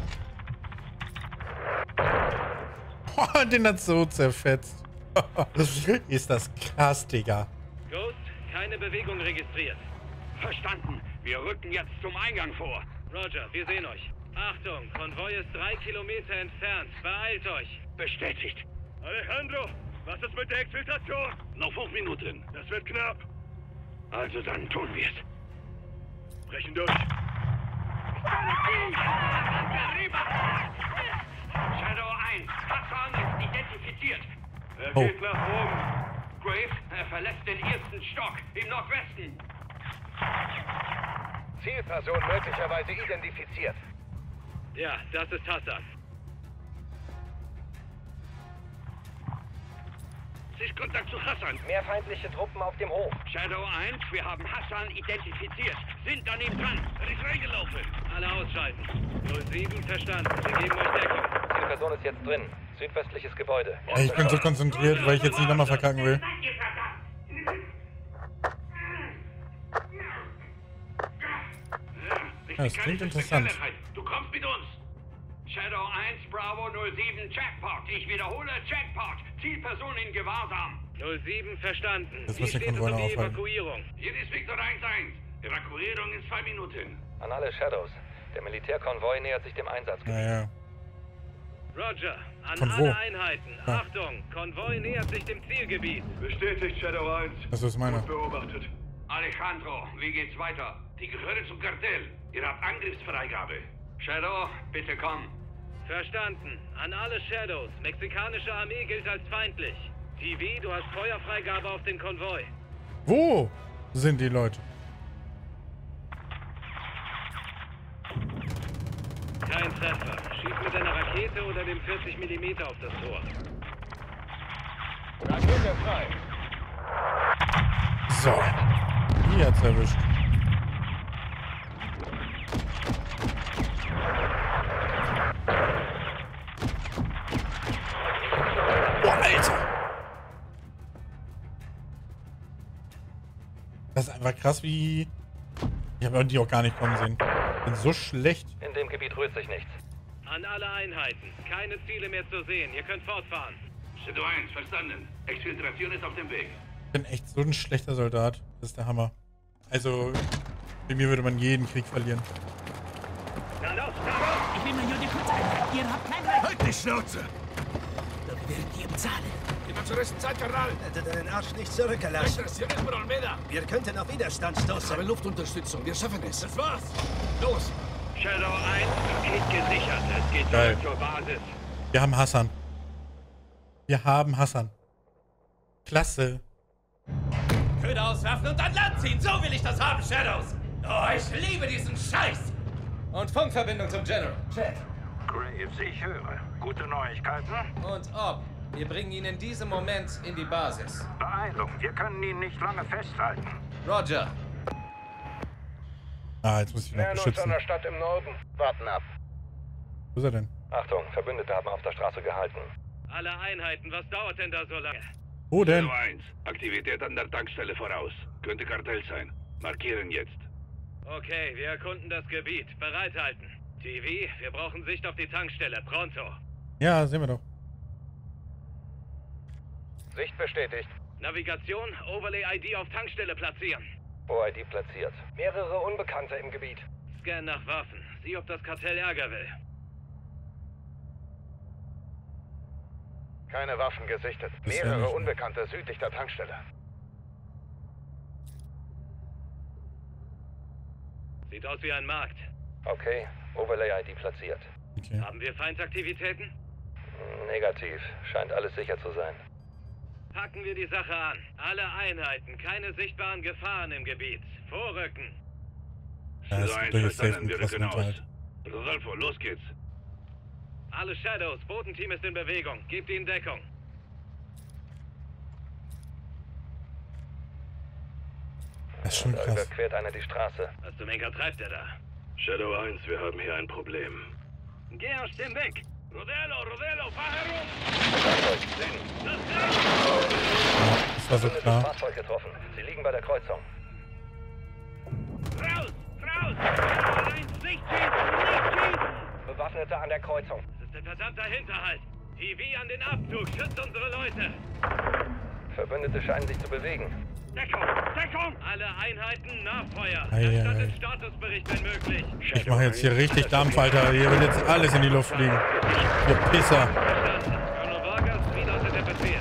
Oh, den hat so zerfetzt. Ist das krass, Digga. Ghost, keine Bewegung registriert. Verstanden. Wir rücken jetzt zum Eingang vor. Roger, wir sehen euch. Achtung, Konvoi ist 3 Kilometer entfernt. Beeilt euch. Bestätigt. Alejandro, was ist mit der Exfiltration? Noch 5 Minuten. Das wird knapp. Also dann tun wir es. Brechen durch. Shadow 1, Hassan ist identifiziert. Er geht nach oben. Graves, er verlässt den ersten Stock im Nordwesten. Zielperson möglicherweise identifiziert. Ja, das ist Hassan. ist Kontakt zu Hassan. Mehr feindliche Truppen auf dem Hof. Shadow 1, wir haben Hassan identifiziert. Sind an ihm dran. Er ist reingelaufen. Alle ausschalten. 07 verstanden. Wir geben euch Deckung. Die Person ist jetzt drin. Südwestliches Gebäude. Ey, ich bin so konzentriert, weil ich jetzt nicht nochmal verkacken will. Ja, das klingt interessant. Du kommst mit uns. Shadow 1, Bravo 07, Jackpot. Ich wiederhole, Jackpot. Zielperson in Gewahrsam. 07 verstanden. Das Wie muss den steht es Konvoi um noch die aufhalten. Evakuierung? Hier ist Victor 1-1. Evakuierung in 2 Minuten. An alle Shadows. Der Militärkonvoi nähert sich dem Einsatzgebiet. Ja. Roger, an Von wo? alle Einheiten. Ja. Achtung, Konvoi nähert sich dem Zielgebiet. Bestätigt, Shadow 1. Das ist meiner. Gut beobachtet. Alejandro, wie geht's weiter? Die gehören zum Kartell. Ihr habt Angriffsfreigabe. Shadow, bitte komm. Verstanden. An alle Shadows. Mexikanische Armee gilt als feindlich. TV, du hast Feuerfreigabe auf den Konvoi. Wo sind die Leute? Kein Treffer. Schieß mit einer Rakete oder dem 40 mm auf das Tor. Rakete frei. So. Die hat's erwischt. Boah, Alter. Das ist einfach krass, wie... Ich habe die auch gar nicht kommen sehen. Ich bin so schlecht. In dem Gebiet rührt sich nichts. An alle Einheiten. Keine Ziele mehr zu sehen. Ihr könnt fortfahren. Shadow 1, verstanden. Exfiltration ist auf dem Weg. Ich bin echt so ein schlechter Soldat. Das ist der Hammer. Also, bei mir würde man jeden Krieg verlieren. Ich will nur die Kurzeinheit. Ihr habt kein Recht. Halt die Schnauze! Wir werden dir bezahlen. Jemand zur rechten Zeit, Karnal! Hätte deinen Arsch nicht zurückgelassen. Almeida! Wir könnten auf Widerstand stoßen. Ich habe Luftunterstützung. Wir schaffen es. Das war's. Los! Shadow 1, Paket gesichert. Es geht Geil. zurück zur Basis. Wir haben Hassan. Wir haben Hassan. Klasse. Köder auswerfen und an Land ziehen. So will ich das haben, Shadows. Oh, ich liebe diesen Scheiß. Und Funkverbindung zum General. Check. Graves, ich höre. Gute Neuigkeiten? Und ob. Wir bringen ihn in diesem Moment in die Basis. Beeilung, wir können ihn nicht lange festhalten. Roger. Ah, jetzt muss ich ihn noch beschützen. Stadt im Norden. Warten ab. Wo ist er denn? Achtung, Verbündete haben auf der Straße gehalten. Alle Einheiten, was dauert denn da so lange? Wo denn? Shadow 1, Aktivität an der Tankstelle voraus. Könnte Kartell sein. Markieren jetzt. Okay, wir erkunden das Gebiet. Bereithalten. TV, wir brauchen Sicht auf die Tankstelle. Pronto. Ja, sehen wir doch. Sicht bestätigt. Navigation, Overlay-ID auf Tankstelle platzieren. OID platziert. Mehrere Unbekannte im Gebiet. Scan nach Waffen. Sieh, ob das Kartell Ärger will. Keine Waffen gesichtet. Bisher Mehrere nicht, ne? Unbekannte südlich der Tankstelle. Sieht aus wie ein Markt. Okay, Overlay-ID platziert. Okay. Haben wir Feindaktivitäten? Negativ. Scheint alles sicher zu sein. Packen wir die Sache an. Alle Einheiten, keine sichtbaren Gefahren im Gebiet. Vorrücken. Ja, das Shadow ist 1, durch safe verstanden. ein Wir krassen rücken aus. Unterhalt. Rodolfo, los geht's. Alle Shadows, Botenteam ist in Bewegung. Gebt ihnen Deckung. Das ist schon Da krass. überquert einer die Straße. Was zum Henker treibt er da? Shadow 1, wir haben hier ein Problem. Geh aus dem Weg. Rodelo, fahr herum. Ja, das war so Verbündetes klar. Fahrzeug getroffen. Sie liegen bei der Kreuzung. Raus! Shadow 1, nicht schießen! Bewaffnete an der Kreuzung. Das ist ein verdammter Hinterhalt. TV an den Abzug. Schützt unsere Leute. Verbündete scheinen sich zu bewegen. Deckung! Alle Einheiten Nachfeuer. Ei, ei, Erstattet ei. Statusbericht, wenn möglich. Ich mache jetzt hier richtig Dampf, Alter. Hier wird jetzt alles in die Luft fliegen. Ihr Pisser. Colonel Vargas, wie lautet der Befehl?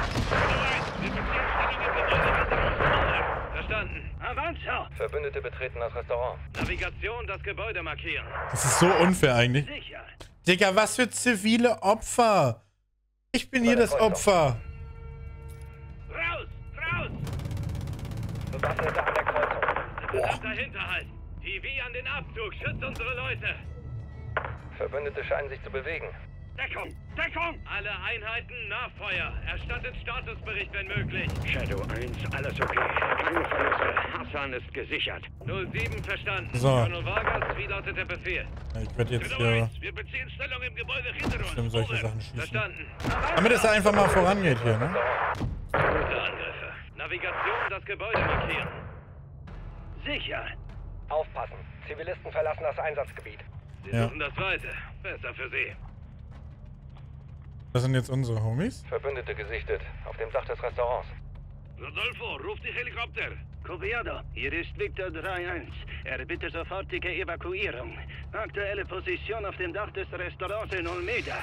Verstanden. Avanza! Verbündete betreten das Restaurant. Navigation, das Gebäude markieren. Das ist so unfair eigentlich. Sicher! Digga, was für zivile Opfer. Ich bin hier das Opfer. Raus! Bewaffnete an der Kreuzung. Verdammter Hinterhalt. TV an den Abzug. Schützt unsere Leute. Verbündete scheinen sich zu bewegen. Deckung! Deckung! Alle Einheiten Nachfeuer. Erstattet Statusbericht, wenn möglich. Shadow 1, alles okay. Keine Verluste. Hassan ist gesichert. 07 verstanden. So. Colonel Vargas, wie lautet der Befehl? Ja, ich werde jetzt hier Wir beziehen Stellung im Gebäude hinter uns. bestimmt solche Sachen schießen. Verstanden. Damit es einfach mal vorangeht hier, ne? Gute Angriffe. Navigation, das Gebäude markieren. Sicher. Aufpassen. Zivilisten verlassen das Einsatzgebiet. Sie suchen das Weite. Besser für Sie. Das sind jetzt unsere Homies. Verbündete gesichtet. Auf dem Dach des Restaurants. Rodolfo, ruf die Helikopter. Copiado, hier ist Victor 3-1. Er bittet sofortige Evakuierung. Aktuelle Position auf dem Dach des Restaurants in Olmeda.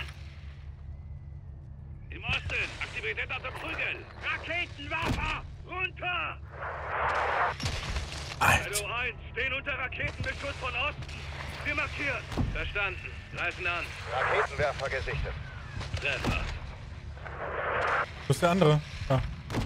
Im Osten, Aktivität auf dem Prügel. Raketenwerfer, runter! Shadow 1, stehen unter Raketenbeschuss von Osten. Wir markieren. Verstanden. Greifen an. Raketenwerfer gesichtet. Treffer. Wo ist der andere? Ah.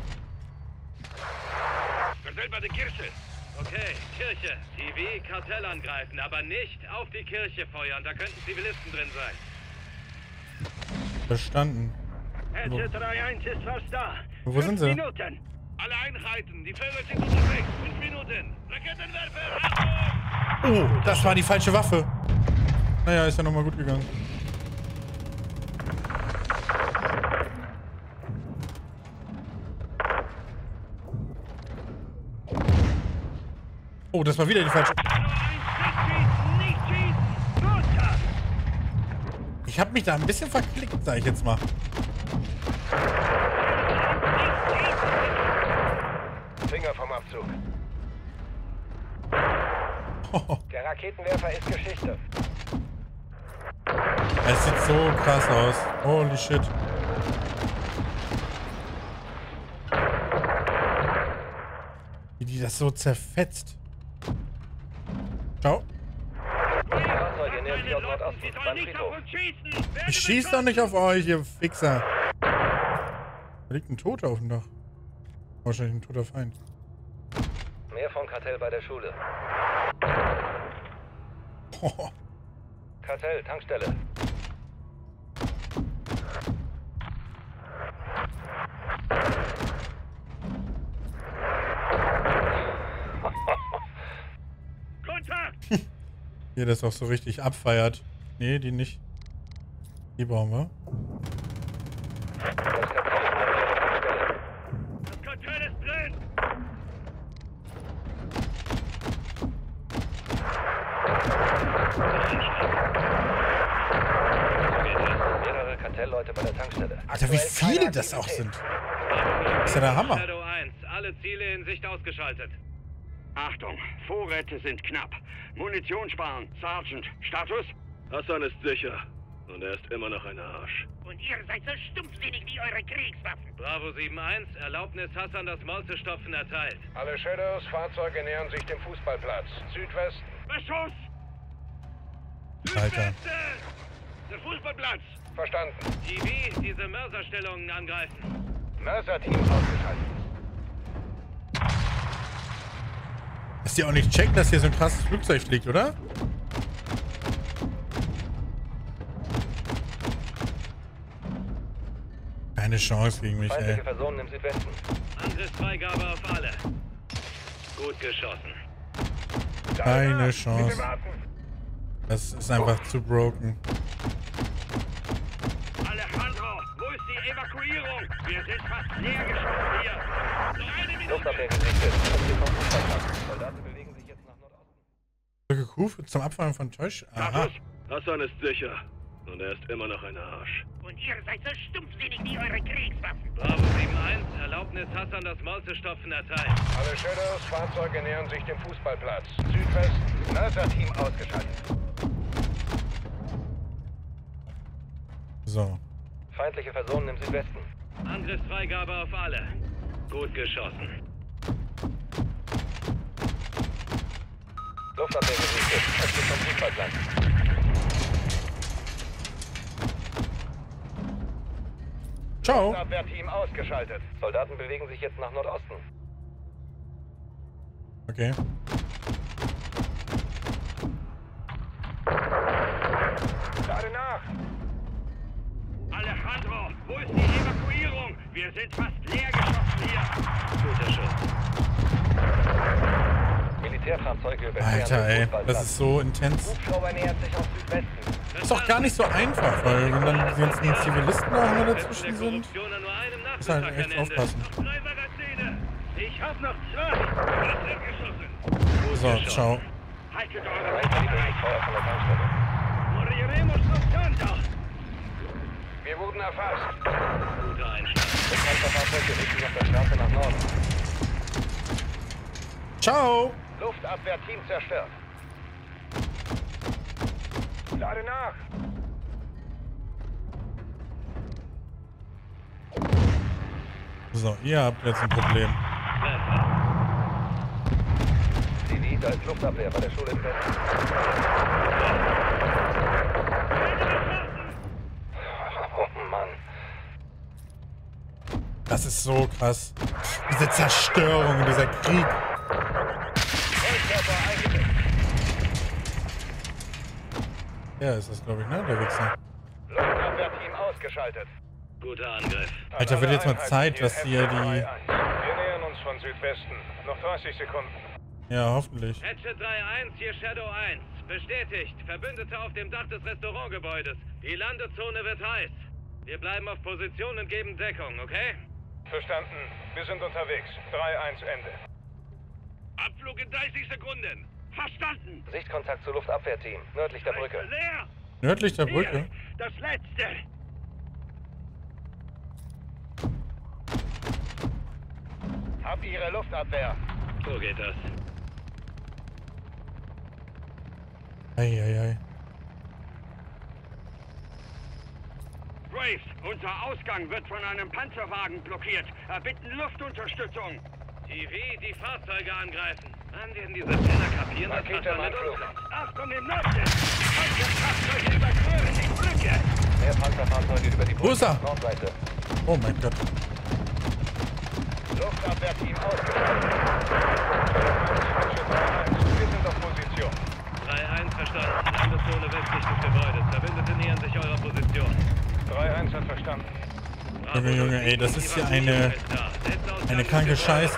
Verstellt bei der Kirche. Okay, Kirche. TV, Kartell angreifen, aber nicht auf die Kirche feuern. Da könnten Zivilisten drin sein. Verstanden. Edge 3-1 ist fast da. Wo sind sie? 5 Minuten. Alle Einheiten, die Vögel sind unterwegs. 5 Minuten. Raketenwerfer, Achtung! Oh, das war die falsche Waffe. Naja, ist ja nochmal gut gegangen. Oh, das war wieder die falsche. Ich habe mich da ein bisschen verklickt, sag ich jetzt mal. Finger vom Abzug. Der Raketenwerfer ist Geschichte. Es sieht so krass aus. Holy shit. Wie die das so zerfetzt. Ciao. Fahrzeuge nähern sich aus Nordosten. Beim Friedhof. Ich schieß doch nicht auf euch, ihr Fixer. Da liegt ein Toter auf dem Dach. Wahrscheinlich ein toter Feind. Mehr vom Kartell bei der Schule. Oh. Kartell, Tankstelle. Kontakt! Hier das auch so richtig abfeiert. Nee, die nicht. Die brauchen wir. Das Kartell ist drin! Mehrere Kartellleute bei der Tankstelle. Alter, wie viele das auch sind. Das ist ja der Hammer. Shadow 1, alle Ziele in Sicht ausgeschaltet. Achtung, Vorräte sind knapp. Munition sparen. Sergeant, Status? Hassan ist sicher. Und er ist immer noch ein Arsch. Und ihr seid so stumpfsinnig wie eure Kriegswaffen. Bravo 7-1, Erlaubnis Hassan das Mausestopfen erteilt. Alle Shadows, Fahrzeuge nähern sich dem Fußballplatz. Südwesten. Beschuss! Alter. Der Fußballplatz! Verstanden. TV, diese Mörserstellungen angreifen. Mörser-Team ausgeschaltet. Dass die auch nicht checken, dass hier so ein krasses Flugzeug fliegt, oder? Keine Chance gegen mich, ey. Feindliche Personen im Südwesten. Angriffsfreigabe auf alle. Gut geschossen. Keine Chance. Das ist einfach zu broken. Alejandro, wo ist die Evakuierung? Wir sind fast leer geschossen hier. Noch eine Minute. Luftabwehr gesichtet. Soldaten bewegen sich jetzt nach Nordosten. Drücke Q zum Abfahren von Tosh. Aha. Hassan ist sicher. Und er ist immer noch ein Arsch. Und ihr seid so stumpfsinnig wie eure Kriegswaffen. Bravo 7-1, Erlaubnis Hassan das Mausestopfen erteilt. Alle Shadows, Fahrzeuge nähern sich dem Fußballplatz. Südwesten. Mörser-Team ausgeschaltet. So. Feindliche Personen im Südwesten. Angriffsfreigabe auf alle. Gut geschossen. Luftabwehr gesichtet. Östlich vom Fußballplatz. Ciao. Luftabwehrteam ausgeschaltet. Soldaten bewegen sich jetzt nach Nordosten. Okay. Lade nach. Wo ist die Evakuierung? Wir sind fast leer geschossen hier. Guter Schuss. Militärfahrzeuge überqueren. Alter, ey, das ist so intens. Hubschrauber nähert sich aus Südwesten. Ist doch gar nicht so einfach, weil wenn dann die ganzen Zivilisten auch immer dazwischen sind, muss halt echt aufpassen. Ich hab noch 2. Was wird geschossen? So, ciao. Haltet eure Waffe bereit. Moriremos los tanto. Wir wurden erfasst. Guter Einschlag. Das Panzerfahrzeug bewegt sich auf der Straße nach Norden. Ciao. Luftabwehrteam zerstört. Lade nach. So, ihr habt jetzt ein Problem. CV, da ist Luftabwehr bei der Schule im Westen. Oh Mann. Das ist so krass. Diese Zerstörung, dieser Krieg. Ja, ist das, glaube ich, ne? Der Wichser. Luftabwehrteam ausgeschaltet. Guter Angriff. Alter, wird jetzt mal Zeit, dass hier die... Wir nähern uns von Südwesten. Noch 30 Sekunden. Ja, hoffentlich. Hatchet 3-1, hier Shadow 1. Bestätigt. Verbündete auf dem Dach des Restaurantgebäudes. Die Landezone wird heiß. Wir bleiben auf Position und geben Deckung, okay? Verstanden. Wir sind unterwegs. 3-1 Ende. Abflug in 30 Sekunden. Verstanden. Sichtkontakt zu Luftabwehrteam. Nördlich der Brücke. Leer. Nördlich der Brücke? Hier, das letzte. Hab ihre Luftabwehr. So geht das. Eieiei. Graves, unser Ausgang wird von einem Panzerwagen blockiert. Erbitten Luftunterstützung. TV, die Fahrzeuge angreifen. Dann werden diese Penner kapieren, dass Rakete das im mit Anflug. uns... Achtung im Norden! Panzerfahrzeuge überqueren die Brücke! Mehr Panzerfahrzeuge über die Wo ist er? Nordseite. Oh mein Gott. Luftabwehrteam ausgeschaltet. Wir sind auf Position. 3-1 verstanden. Landezone westlich des Gebäudes. Verbündete nähern sich eurer Position. 3-1 hat verstanden. Junge, Junge, ey, das ist hier eine kranke Scheiße.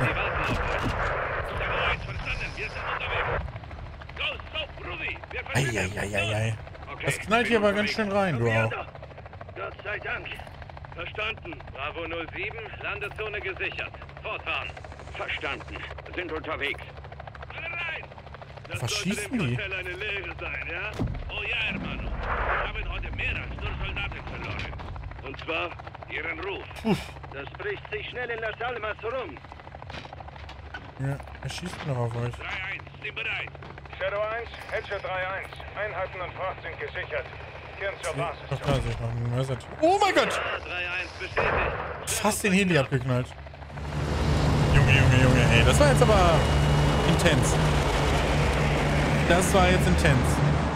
Eieieiei. Das knallt hier aber ganz schön rein, du auch. Gott sei Dank. Verstanden. Bravo 07, Landezone gesichert. Fortfahren. Verstanden. Sind unterwegs. Alle rein! Das Was sollte schießen dem die? Hotel eine Lehre sein, ja? Oh ja, Hermano. Wir haben heute mehr als nur Soldaten verloren. Und zwar ihren Ruf. Das bricht sich schnell in Las Almas rum. Ja, er schießt noch auf euch. 3-1, sind bereit. Shadow 1, Hatchet 3-1. Einheiten und Fracht sind gesichert. Kehren zur Basis. Doch, da ist noch ein Mörser. Oh mein Gott! 3-1 bestätigt. Fast den Heli abgeknallt. Junge, Junge, Junge, ey. Das war jetzt aber intens. Das war jetzt intens.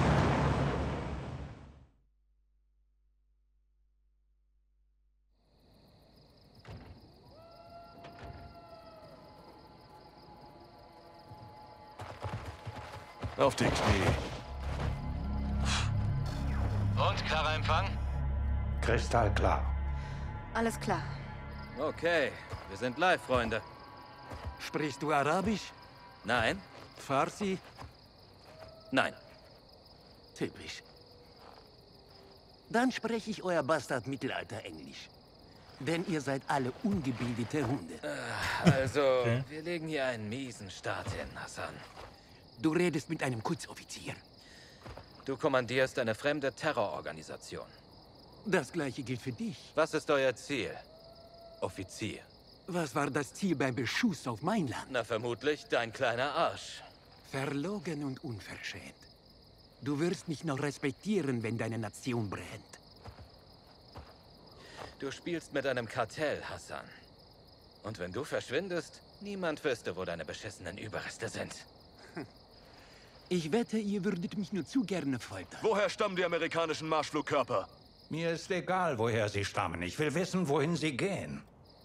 Auf die Knie. Und, klarer Empfang? Kristallklar. Alles klar. Okay, wir sind live, Freunde. Sprichst du Arabisch? Nein? Farsi? Nein. Typisch. Dann spreche ich euer Bastard-Mittelalter-Englisch. Denn ihr seid alle ungebildete Hunde. Also, wir legen hier einen miesen Start hin, Hassan. Du redest mit einem Kurzoffizier. Du kommandierst eine fremde Terrororganisation. Das gleiche gilt für dich. Was ist euer Ziel, Offizier? Was war das Ziel beim Beschuss auf mein Land? Na, vermutlich dein kleiner Arsch. Verlogen und unverschämt. Du wirst mich noch respektieren, wenn deine Nation brennt. Du spielst mit einem Kartell, Hassan. Und wenn du verschwindest, niemand wüsste, wo deine beschissenen Überreste sind. Ich wette, ihr würdet mich nur zu gerne foltern. Woher stammen die amerikanischen Marschflugkörper? Mir ist egal, woher sie stammen. Ich will wissen, wohin sie gehen.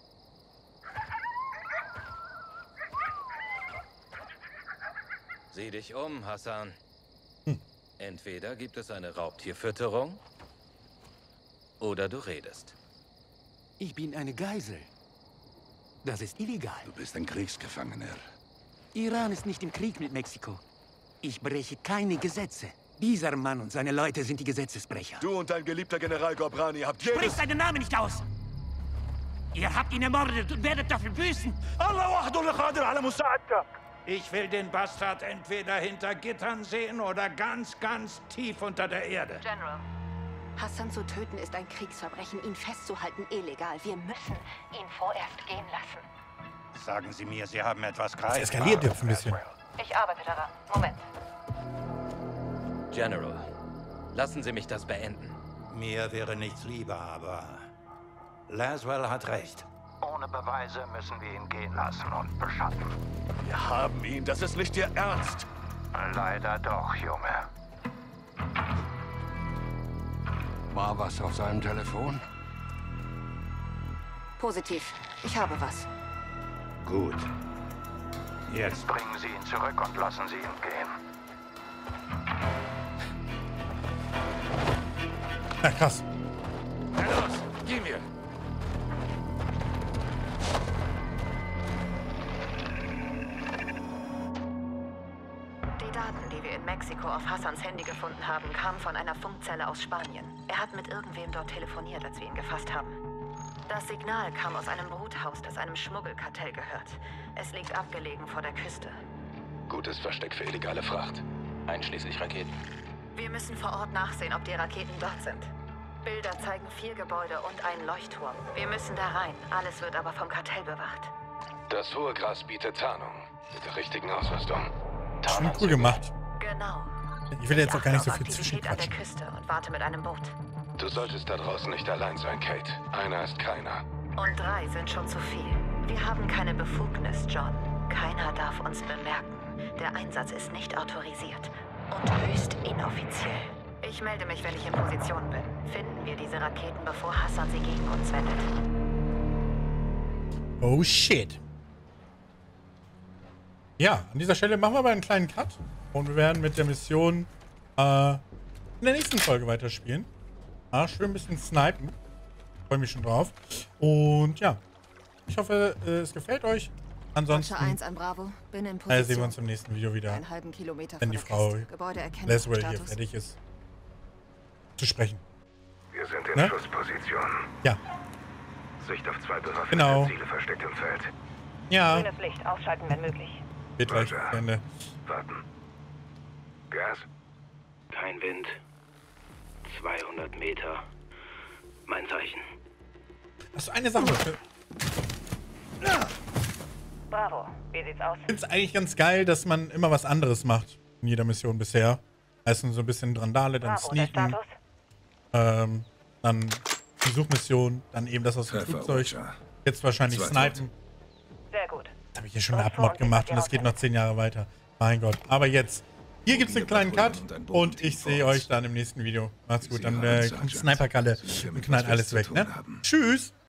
Sieh dich um, Hassan. Entweder gibt es eine Raubtierfütterung oder du redest. Ich bin eine Geisel. Das ist illegal. Du bist ein Kriegsgefangener. Iran ist nicht im Krieg mit Mexiko. Ich breche keine Gesetze. Dieser Mann und seine Leute sind die Gesetzesbrecher. Du und dein geliebter General Ghobrani habt Sprich seinen Namen nicht aus! Ihr habt ihn ermordet und werdet dafür büßen! Ich will den Bastard entweder hinter Gittern sehen oder ganz, ganz tief unter der Erde. General, Hassan zu töten ist ein Kriegsverbrechen, ihn festzuhalten illegal. Wir müssen ihn vorerst gehen lassen. Sagen Sie mir, Sie haben etwas greifbar. Es eskaliert jetzt ein bisschen. Ich arbeite daran. Moment. General, lassen Sie mich das beenden. Mir wäre nichts lieber, aber Laswell hat recht. Ohne Beweise müssen wir ihn gehen lassen und beschatten. Wir haben ihn, das ist nicht Ihr Ernst. Leider doch, Junge. War was auf seinem Telefon? Positiv. Ich habe was. Gut. Jetzt bringen Sie ihn zurück und lassen Sie ihn gehen. Ja, krass. Na los, geh mir! Die Daten, die wir in Mexiko auf Hassans Handy gefunden haben, kamen von einer Funkzelle aus Spanien. Er hat mit irgendwem dort telefoniert, als wir ihn gefasst haben. Das Signal kam aus einem Bruthaus, das einem Schmuggelkartell gehört. Es liegt abgelegen vor der Küste. Gutes Versteck für illegale Fracht. Einschließlich Raketen. Wir müssen vor Ort nachsehen, ob die Raketen dort sind. Bilder zeigen 4 Gebäude und einen Leuchtturm. Wir müssen da rein. Alles wird aber vom Kartell bewacht. Das hohe Gras bietet Tarnung. Mit der richtigen Ausrüstung. Schon cool gemacht. Genau. Ich will jetzt auch gar nicht so viel Aktivität an der zwischenquatschen. Küste und warte mit einem Boot. Du solltest da draußen nicht allein sein, Kate. Einer ist keiner. Und 3 sind schon zu viel. Wir haben keine Befugnis, John. Keiner darf uns bemerken. Der Einsatz ist nicht autorisiert und höchst inoffiziell. Ich melde mich, wenn ich in Position bin. Finden wir diese Raketen, bevor Hassan sie gegen uns wendet. Oh shit. Ja, an dieser Stelle machen wir aber einen kleinen Cut. Und wir werden mit der Mission in der nächsten Folge weiterspielen. Schön ein bisschen snipen. Freue mich schon drauf. Und ja, ich hoffe, es gefällt euch. Ansonsten Roger 1 an Bravo. Bin in Position. sehen wir uns im nächsten Video wieder, Einen halben Kilometer wenn die von der Frau Küste. Gebäudeerkennung, Laswell hier Status. fertig ist zu sprechen. Wir sind in Ne? Schussposition. Ja. Sicht auf 2 bewaffnete Genau. Ziele versteckt im Feld. Ja. Grünes Licht. Ausschalten, wenn möglich. Geht gleich zu Ende. Warten. Gas? Kein Wind. 200 Meter. Mein Zeichen. Das ist eine Sache. Bravo. Wie sieht's aus? Ich finde es eigentlich ganz geil, dass man immer was anderes macht in jeder Mission bisher. Also so ein bisschen Randale, dann Bravo, der Sneaken, Status? dann die Suchmission, dann eben das aus dem Treffer, Flugzeug. Roger. Jetzt wahrscheinlich 2 Snipen. Sehr gut. Das habe ich ja schon eine Abmod gemacht und das geht noch 10 Jahre weiter. Mein Gott. Aber jetzt, hier gibt es einen kleinen Cut und ich sehe euch dann im nächsten Video. Macht's gut, dann kommt Sniper-Kalle und knallt alles weg, ne? Tschüss!